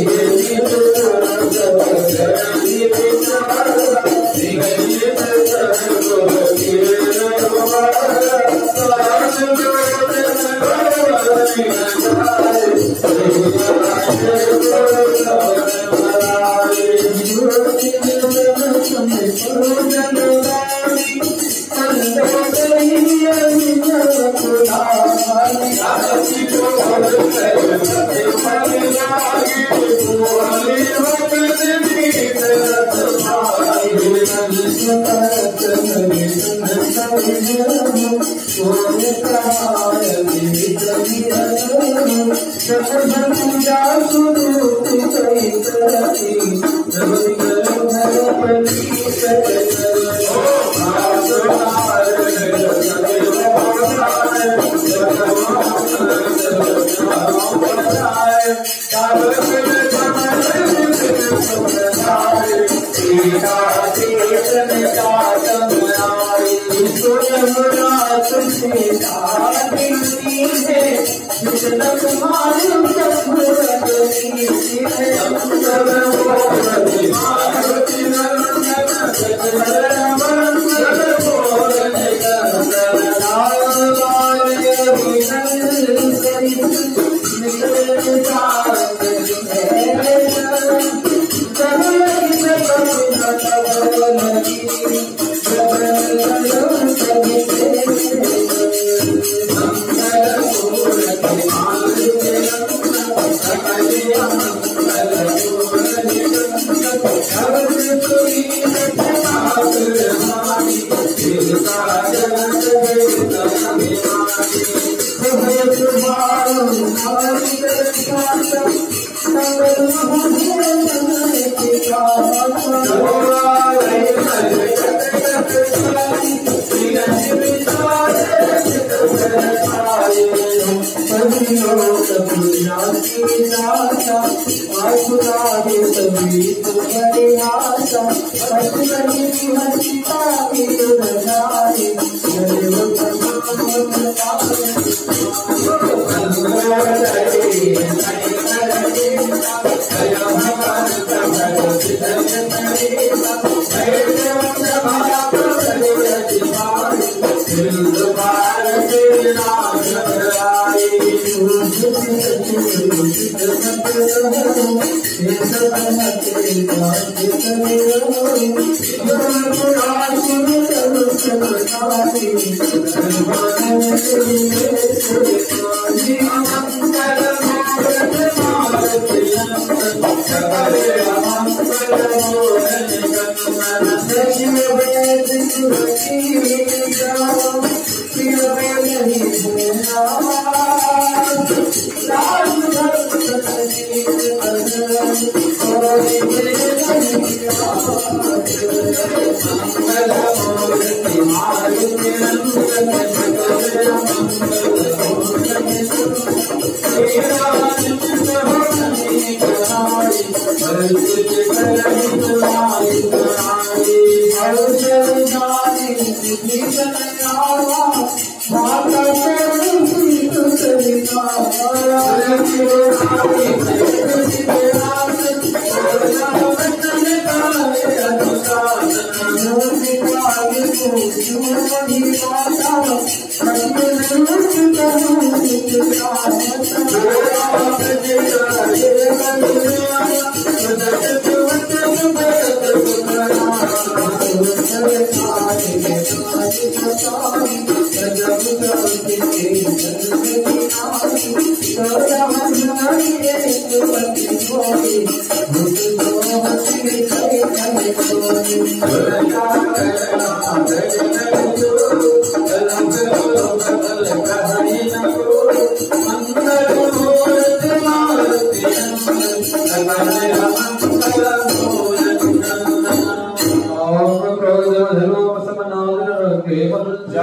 Thank you.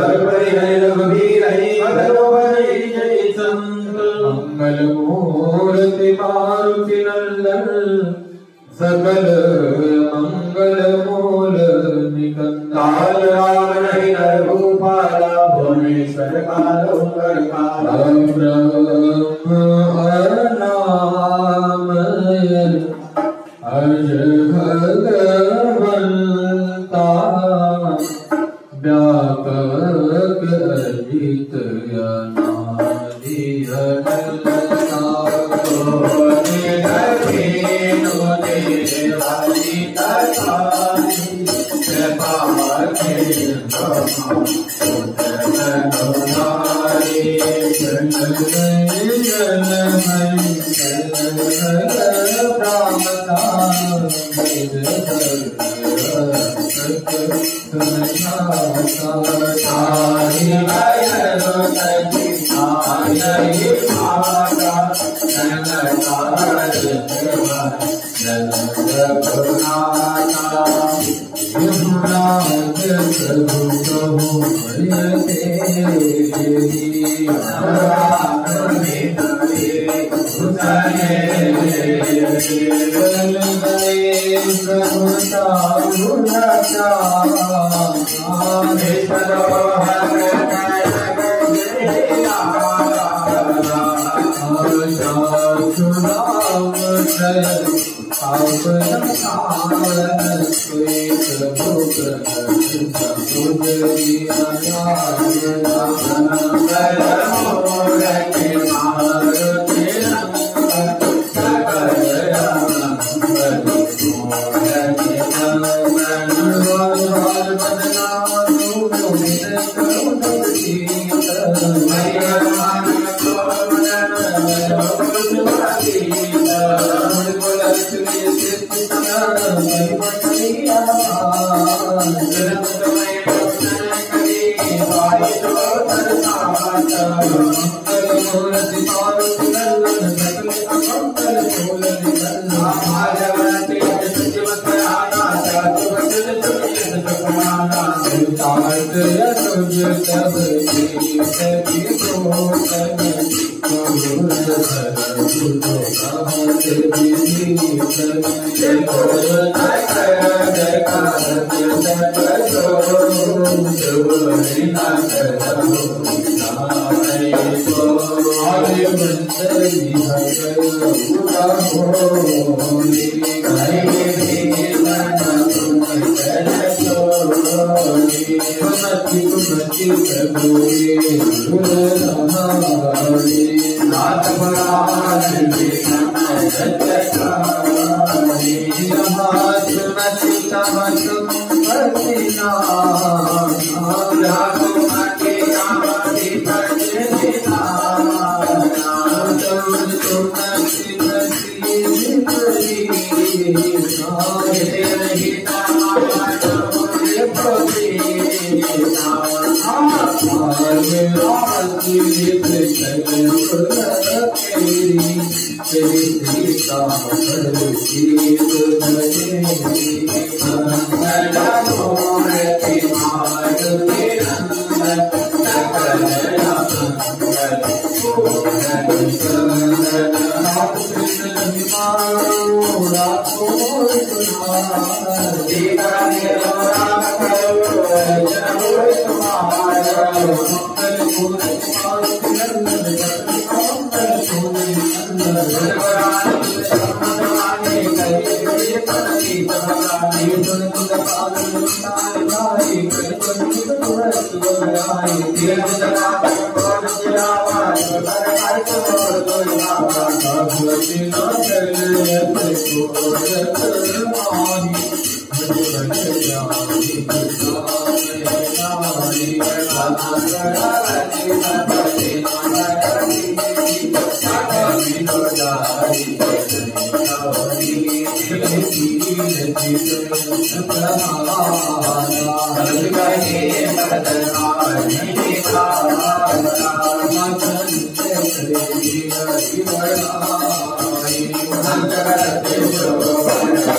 मंगल मूर्ति मारुति नंदन सकल मंगल मूल निकंदन राम नहीं रघुपाला भुवनेश्वर कालो करकाला ब्रह्म नाम अज भगवंता व्यापक अजित अनादि अनंता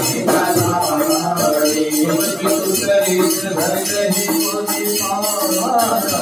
Hare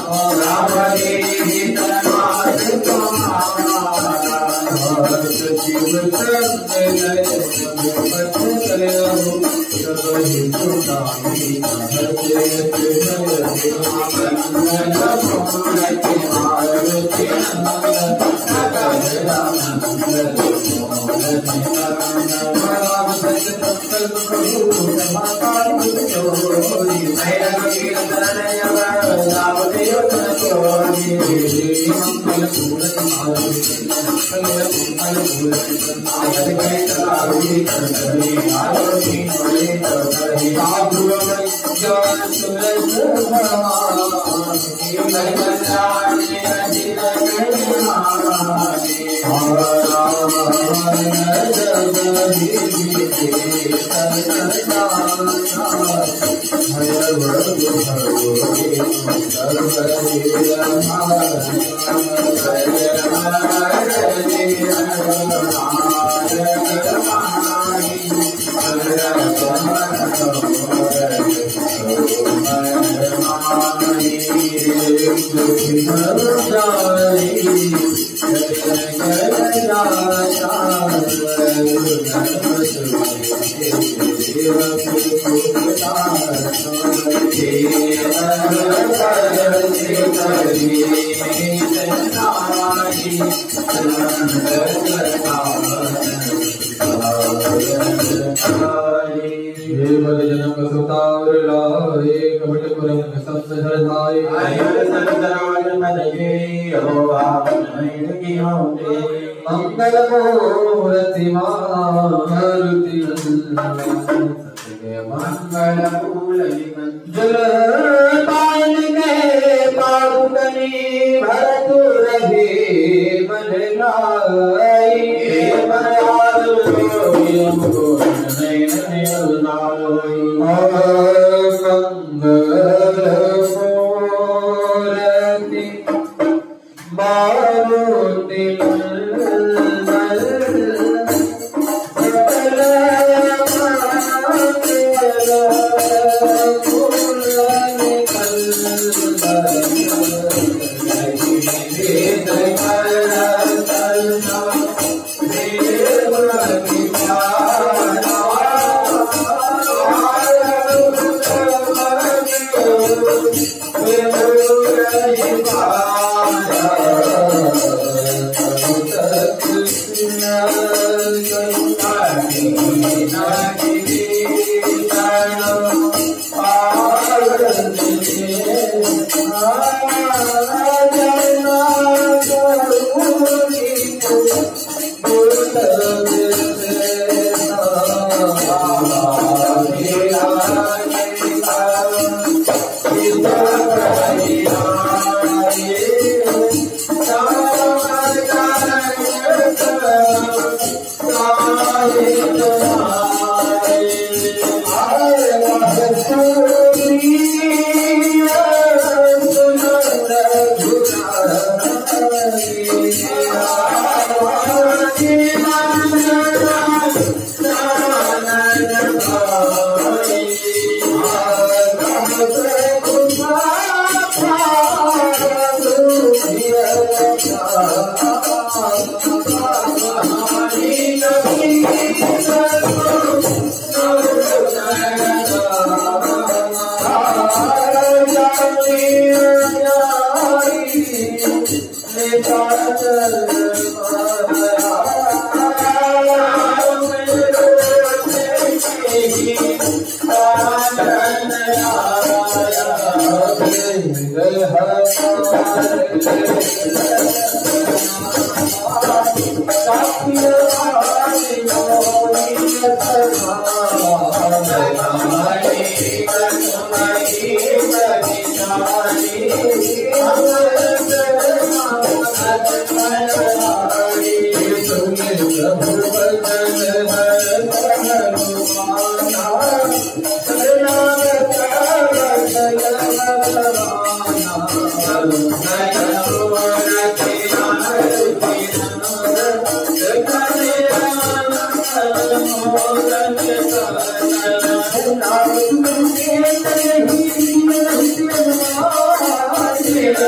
Thank you.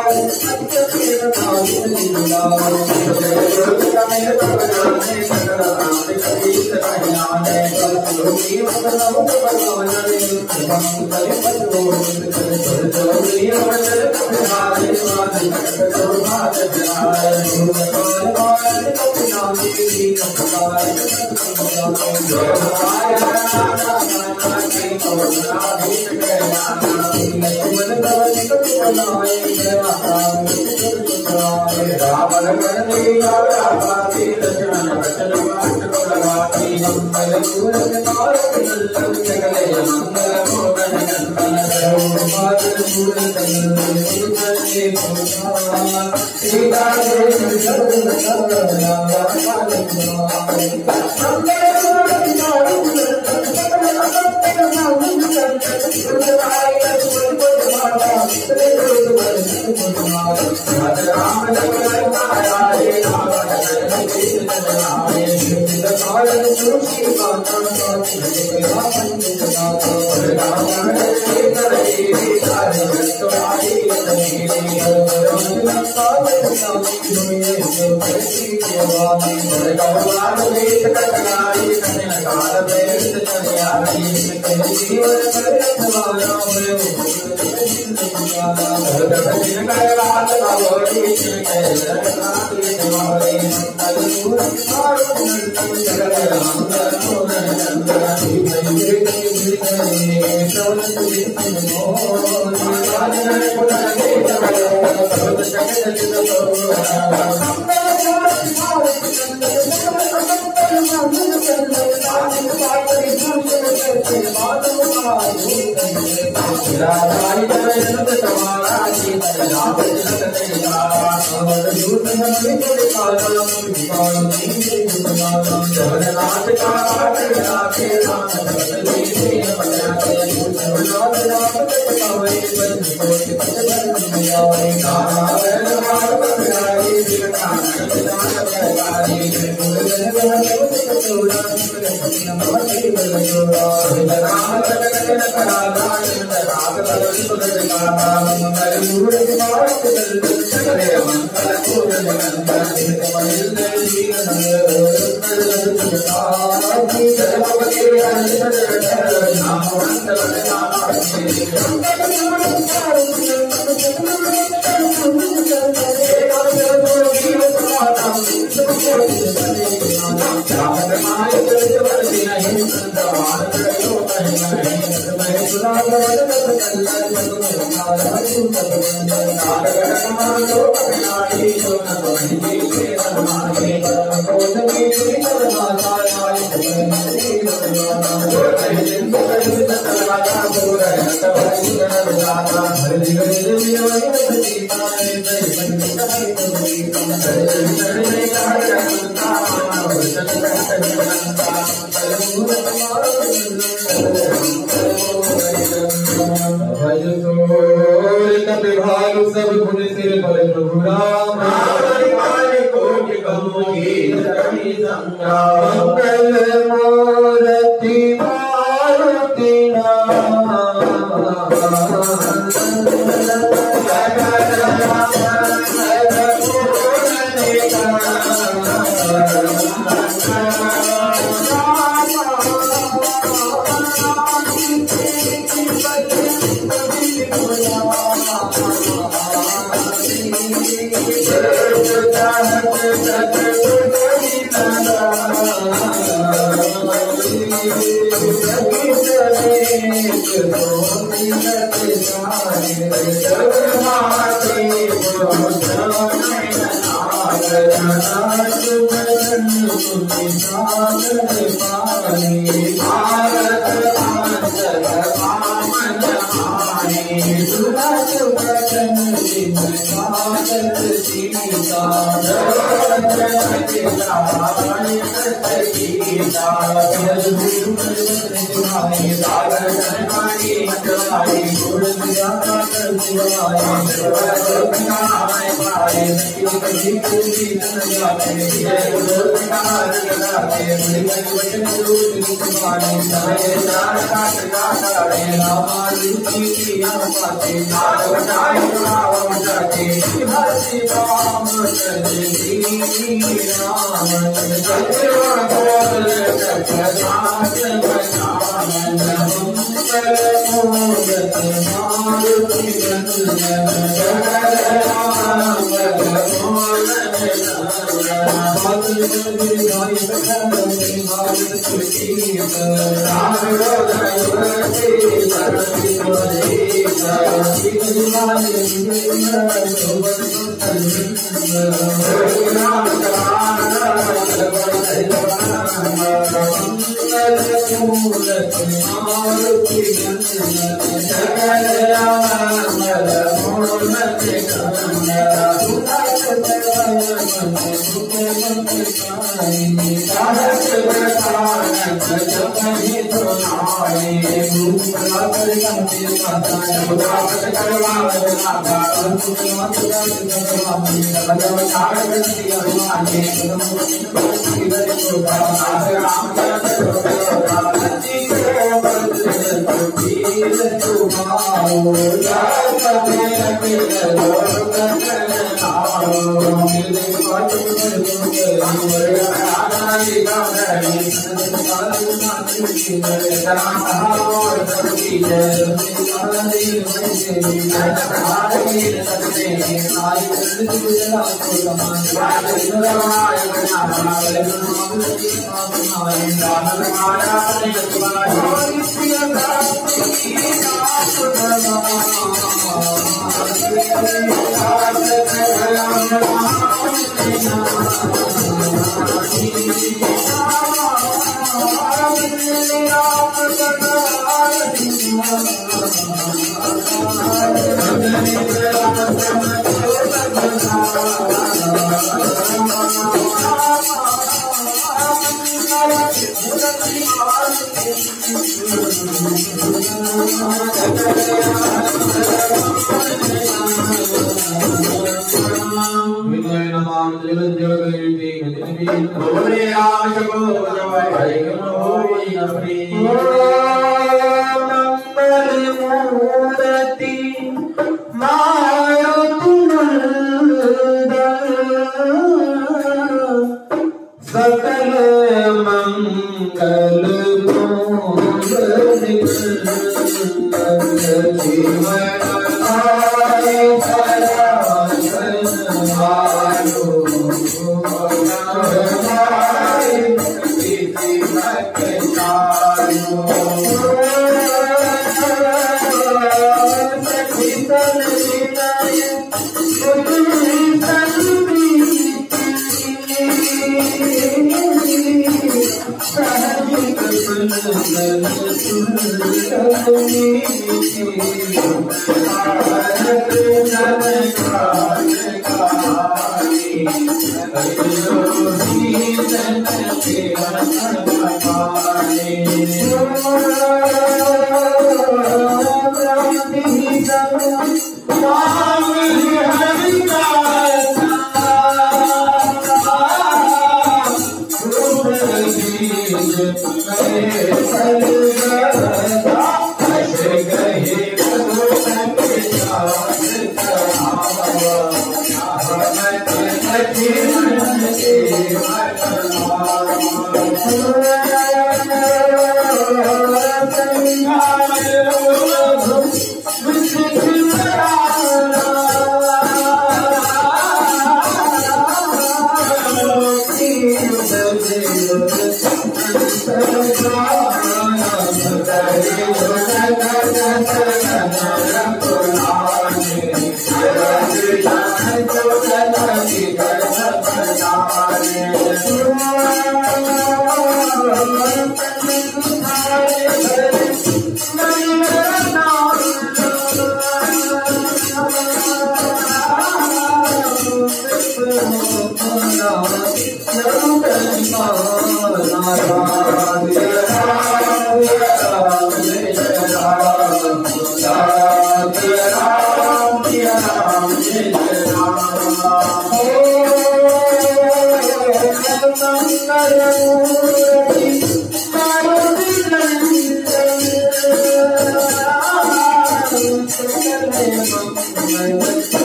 Namaste.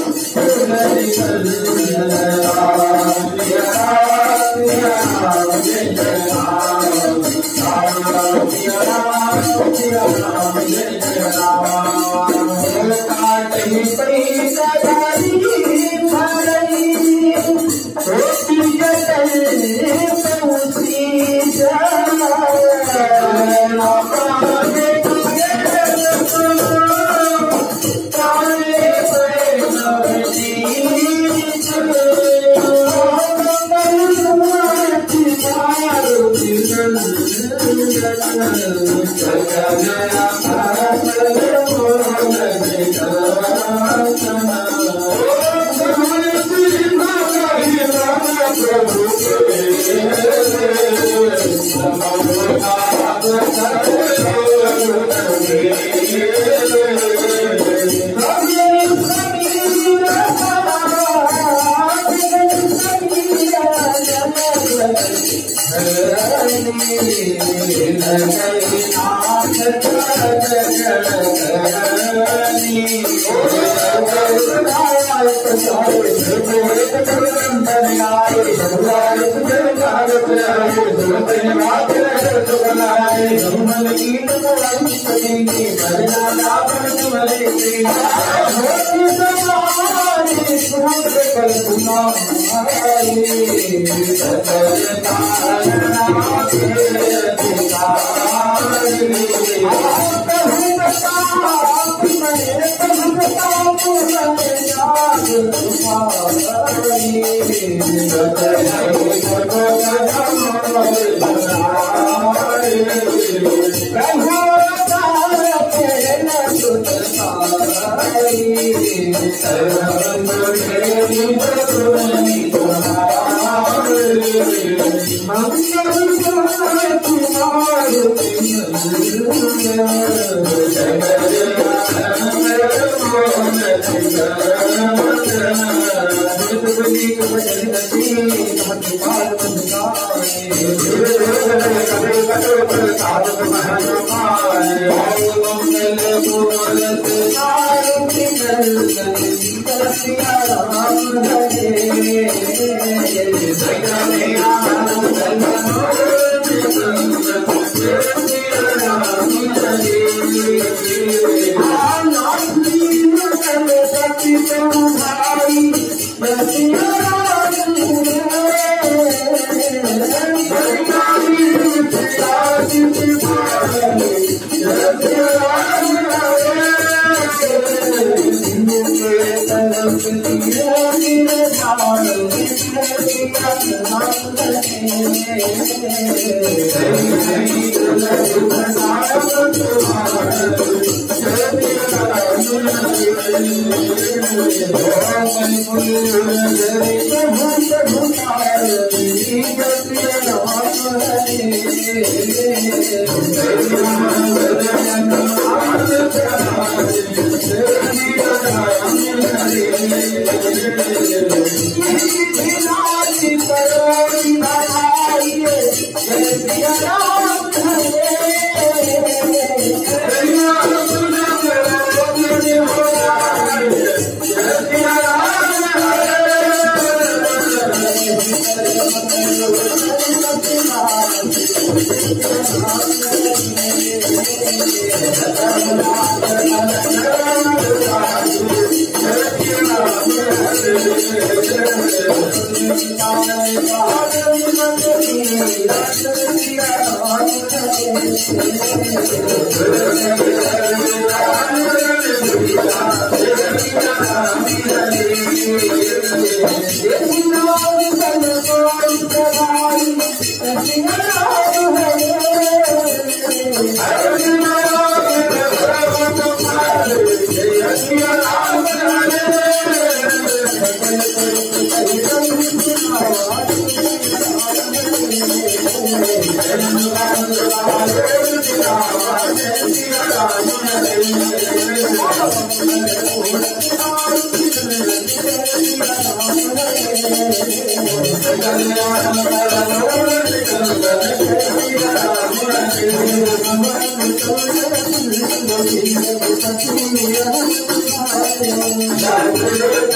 Jai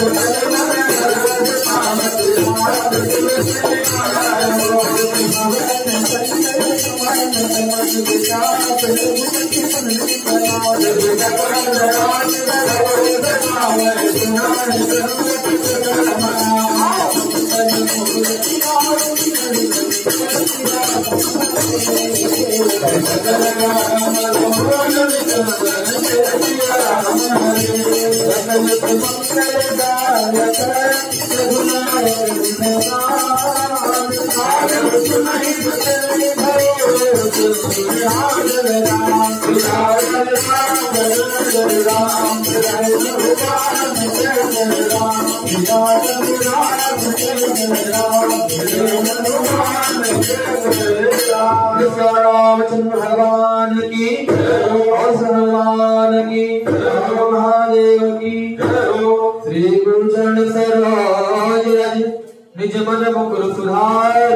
Ramchandra भगवान की और हनुमान की महादेव की श्री गुरु चरण सरोज रज निज मन मुकुर सुधार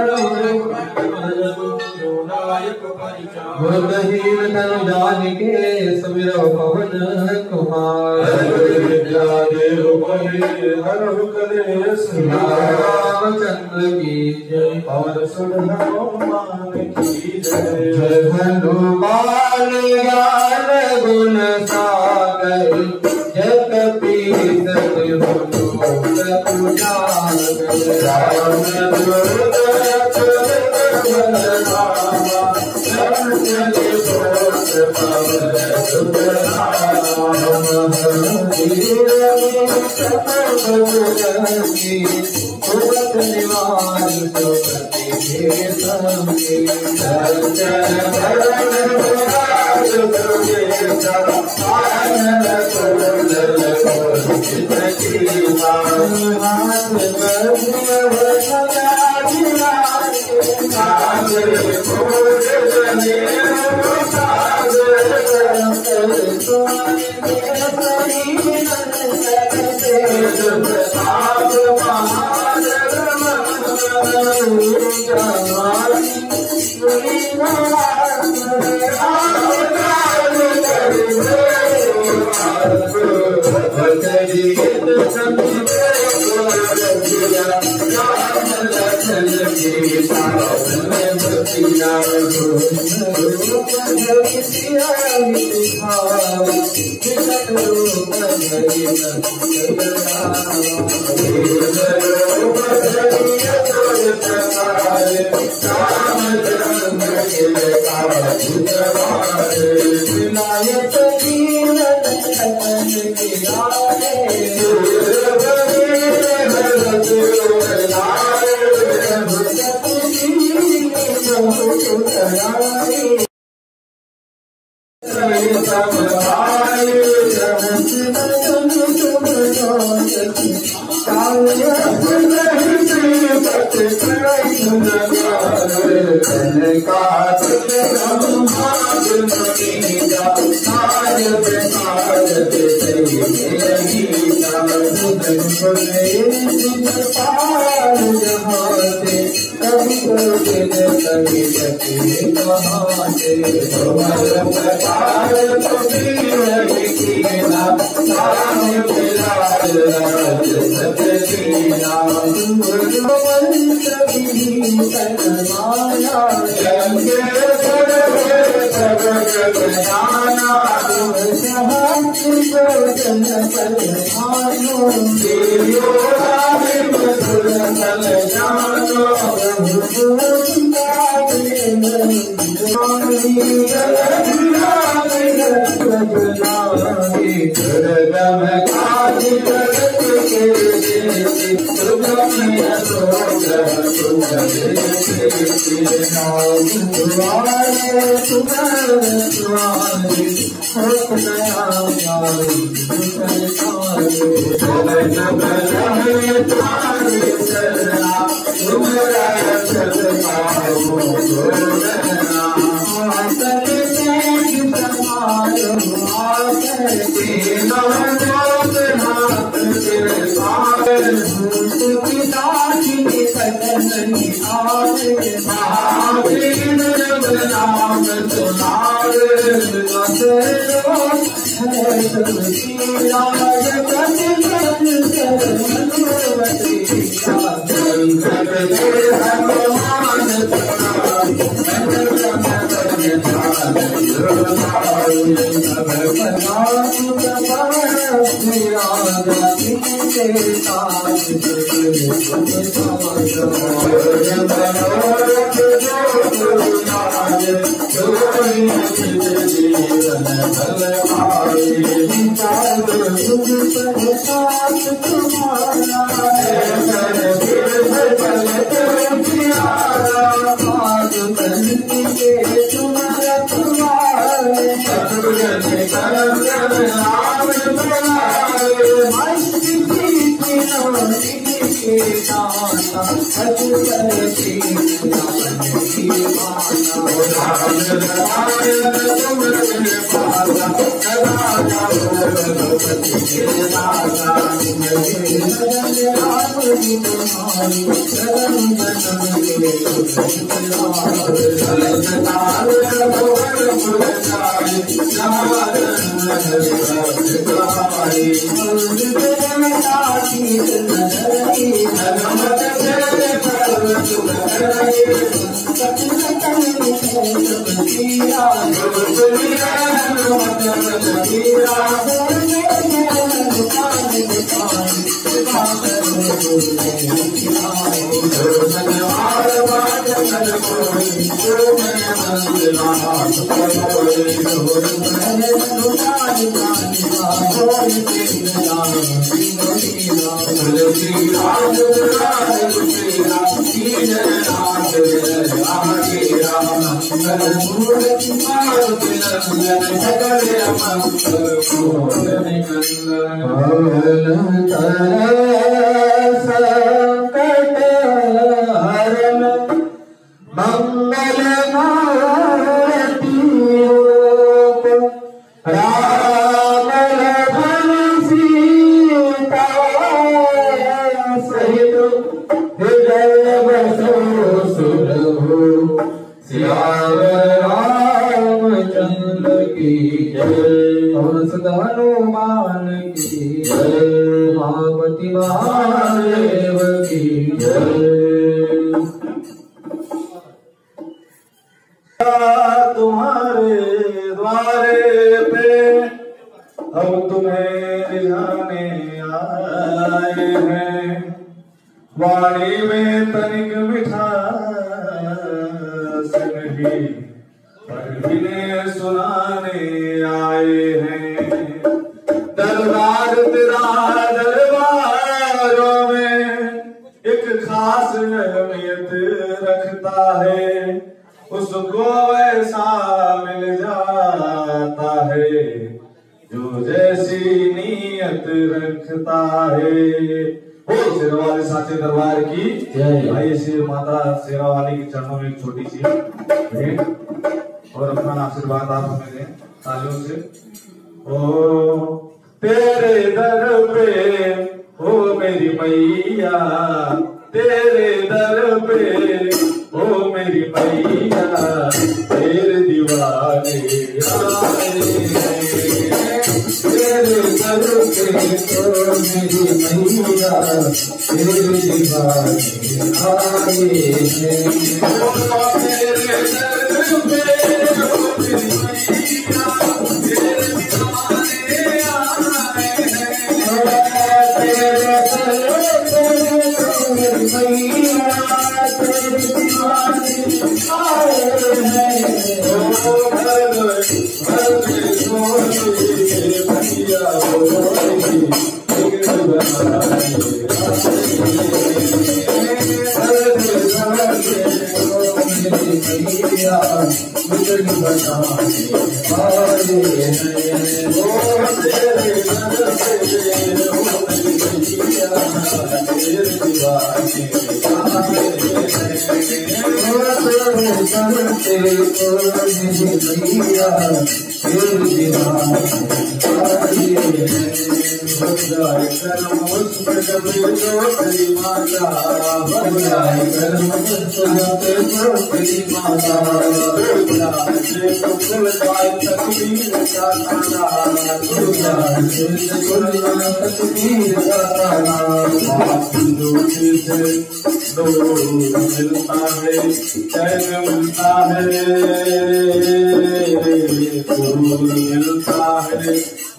बुद्धहीन तनु जानिके सुमिरो पवन कुमार देव हरहु कलेश रामचंद्र की जय पवन सुत हनुमान की जय हनुमान ज्ञान गुण सागर जप पीत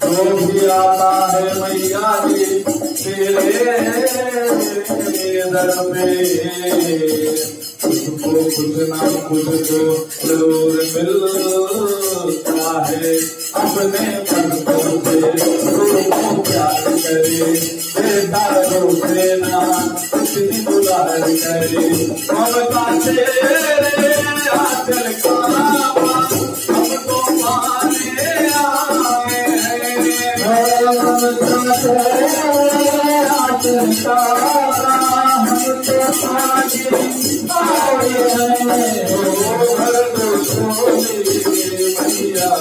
जो भी आता है मैया जी तेरे दर पे उसको कुछ ना कुछ तो जरूर मिलता है। अपने भक्तों से रोको प्यार करे, बेदारों से ना किसी दुलार करे। ममता तेरे आंचल का हमको पाने आए हैं। ममता तेरे आंचल का हमको पाने आए हैं। हर मैया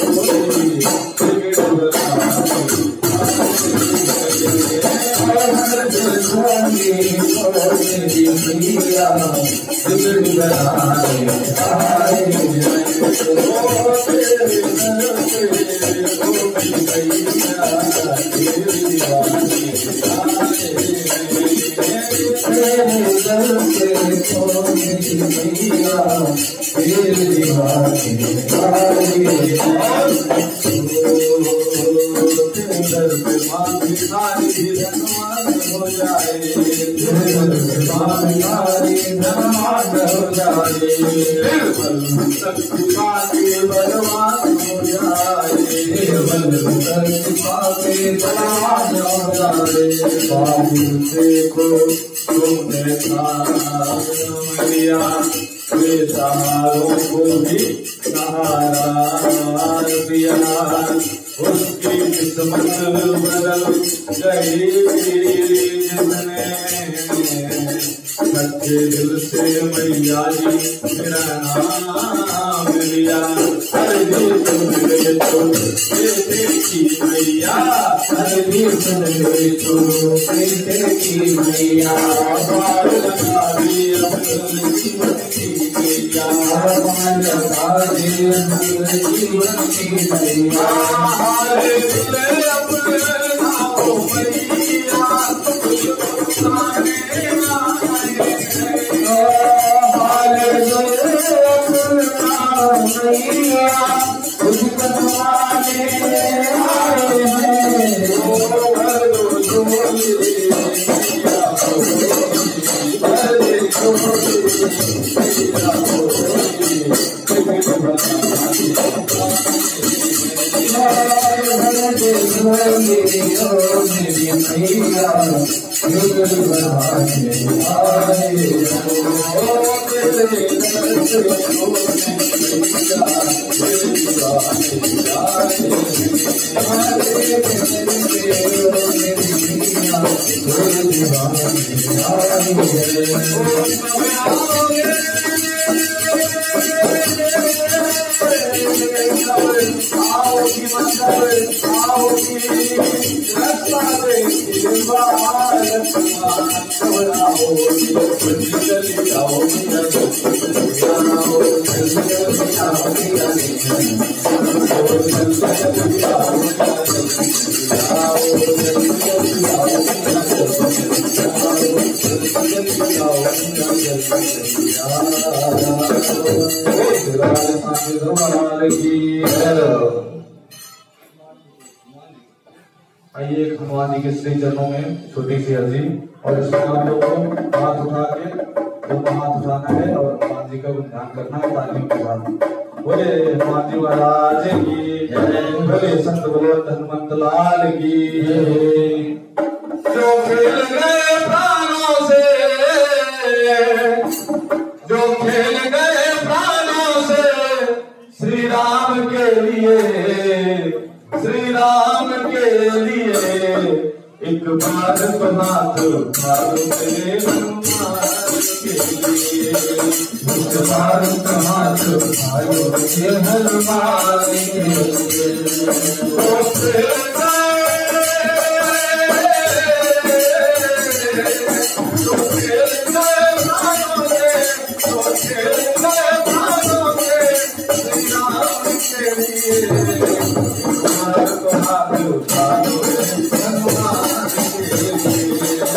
बेसहारों को भी सहारा दिया। उसकी किस्मत बदल गई जिसने सच्चे दिल से मैया जी मेरा नाम लिया। हर भी सुन गए तो बेटे की मैया, हर भी सुन गए तो बेटे की मैया। बार लगा दी अपने जीवन की मैया, बार लगा दी अपने जीवन की मैया। हमारे दिल अपने नामों मैया आइए हनुमान जी के श्री चरणों में छोटी सी अर्जी, और इसमें आप लोगों को हाथ उठा के दोनों हाथ उठाना है और हनुमान जी का ध्यान करना है तालियों के साथ। बोले हनुमान जी महाराज की जय, बोले संत बलवंत हनुमंत लाल की जय। जो खेल गए प्राणों से, जो खेल गए प्राणों से श्री राम के लिए, श्री राम के लिए एक बार तो हाथ उठाओ मेरे हनुमान के लिए। एक बार तो हाथ उठाओ मेरे हनुमान के लिए।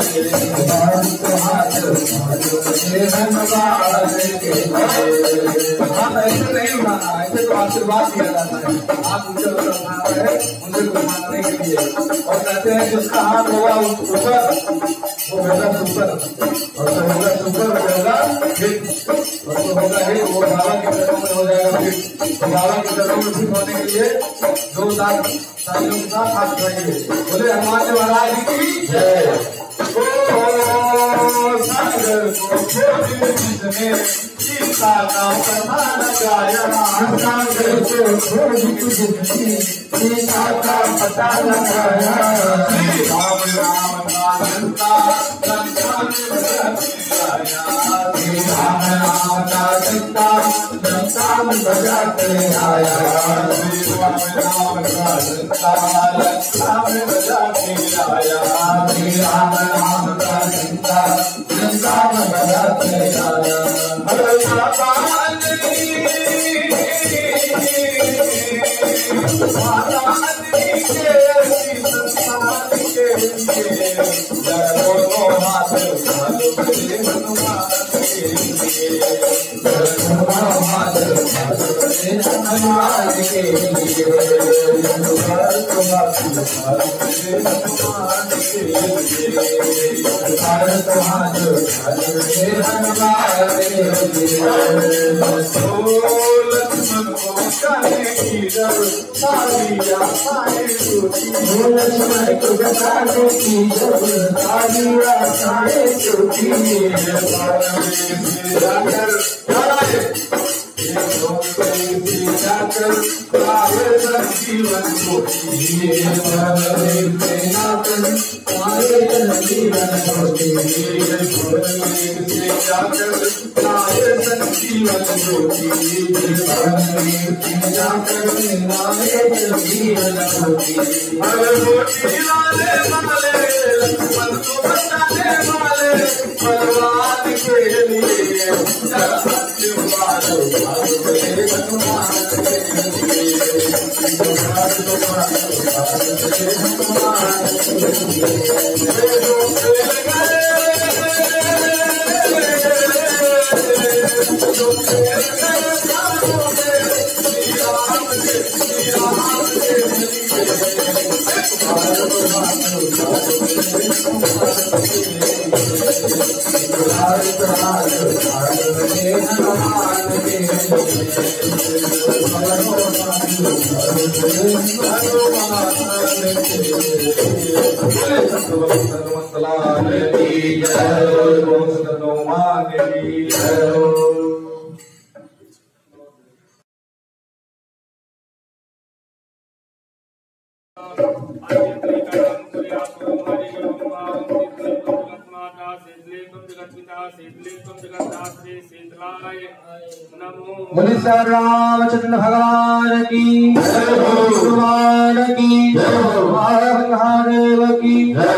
ऐसे नहीं उठाना, ऐसे तो आशीर्वाद दिया जाता है। आप उनसे उठा रहे हैं, उनसे उठाने के लिए, और कहते हैं जिसका हाथ होगा ऊपर वो होगा सुपर, और जो होगा सुपर वो होगा हिट, और जो होगा हिट वो बाबा के चरणों में हो जाएगा फिट। तो बाबा के चरणों में फिट होने के लिए 2 साल साथियों के साथ हाथ उठाइए। बोले हनुमान जी महाराज की जय। सागर को जिसने सीता का पता लगाया, सागर को जिसने सीता का पता लगाया, श्री राम राम का लंका लंका में बजाया, श्री राम राम का लंका लंका में बजा के आया, श्री राम राम का लंका लंका में बजा के आया, श्री राम राम का लंका लंका में बजा के आया। रामचंद्र भगवान की भगवान की महादेव की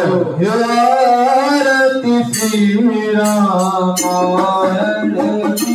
आरती श्री रामायण की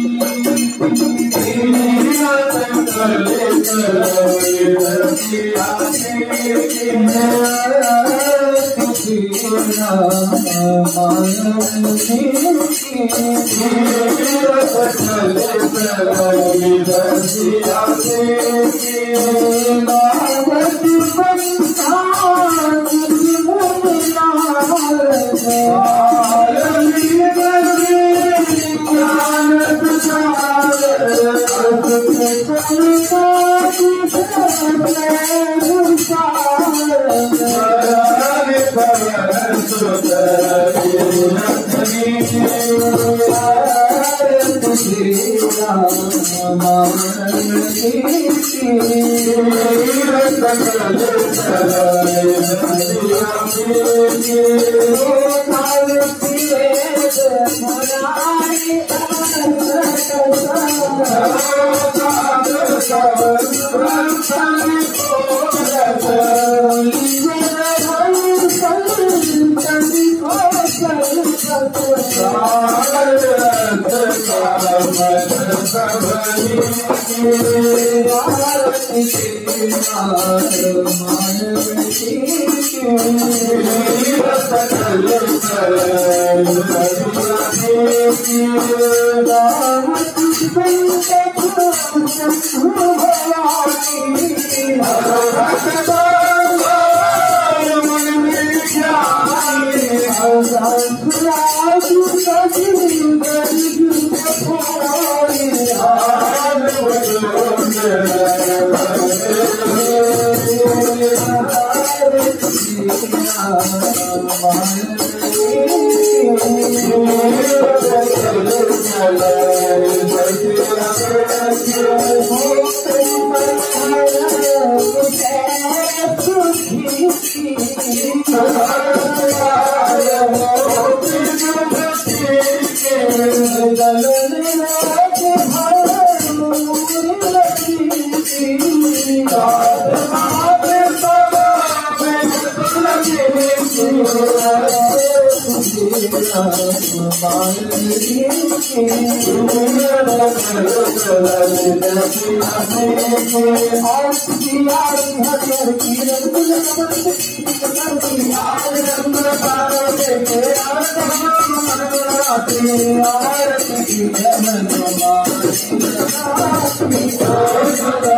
Thank you.